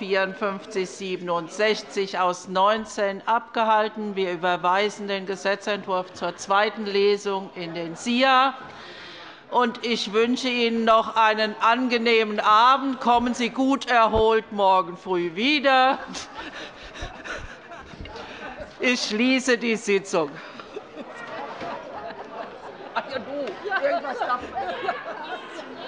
5467 aus 19 abgehalten. Wir überweisen den Gesetzentwurf zur zweiten Lesung in den SIA. Ich wünsche Ihnen noch einen angenehmen Abend. Kommen Sie gut erholt morgen früh wieder. Ich schließe die Sitzung. Ach ja, du. Irgendwas darf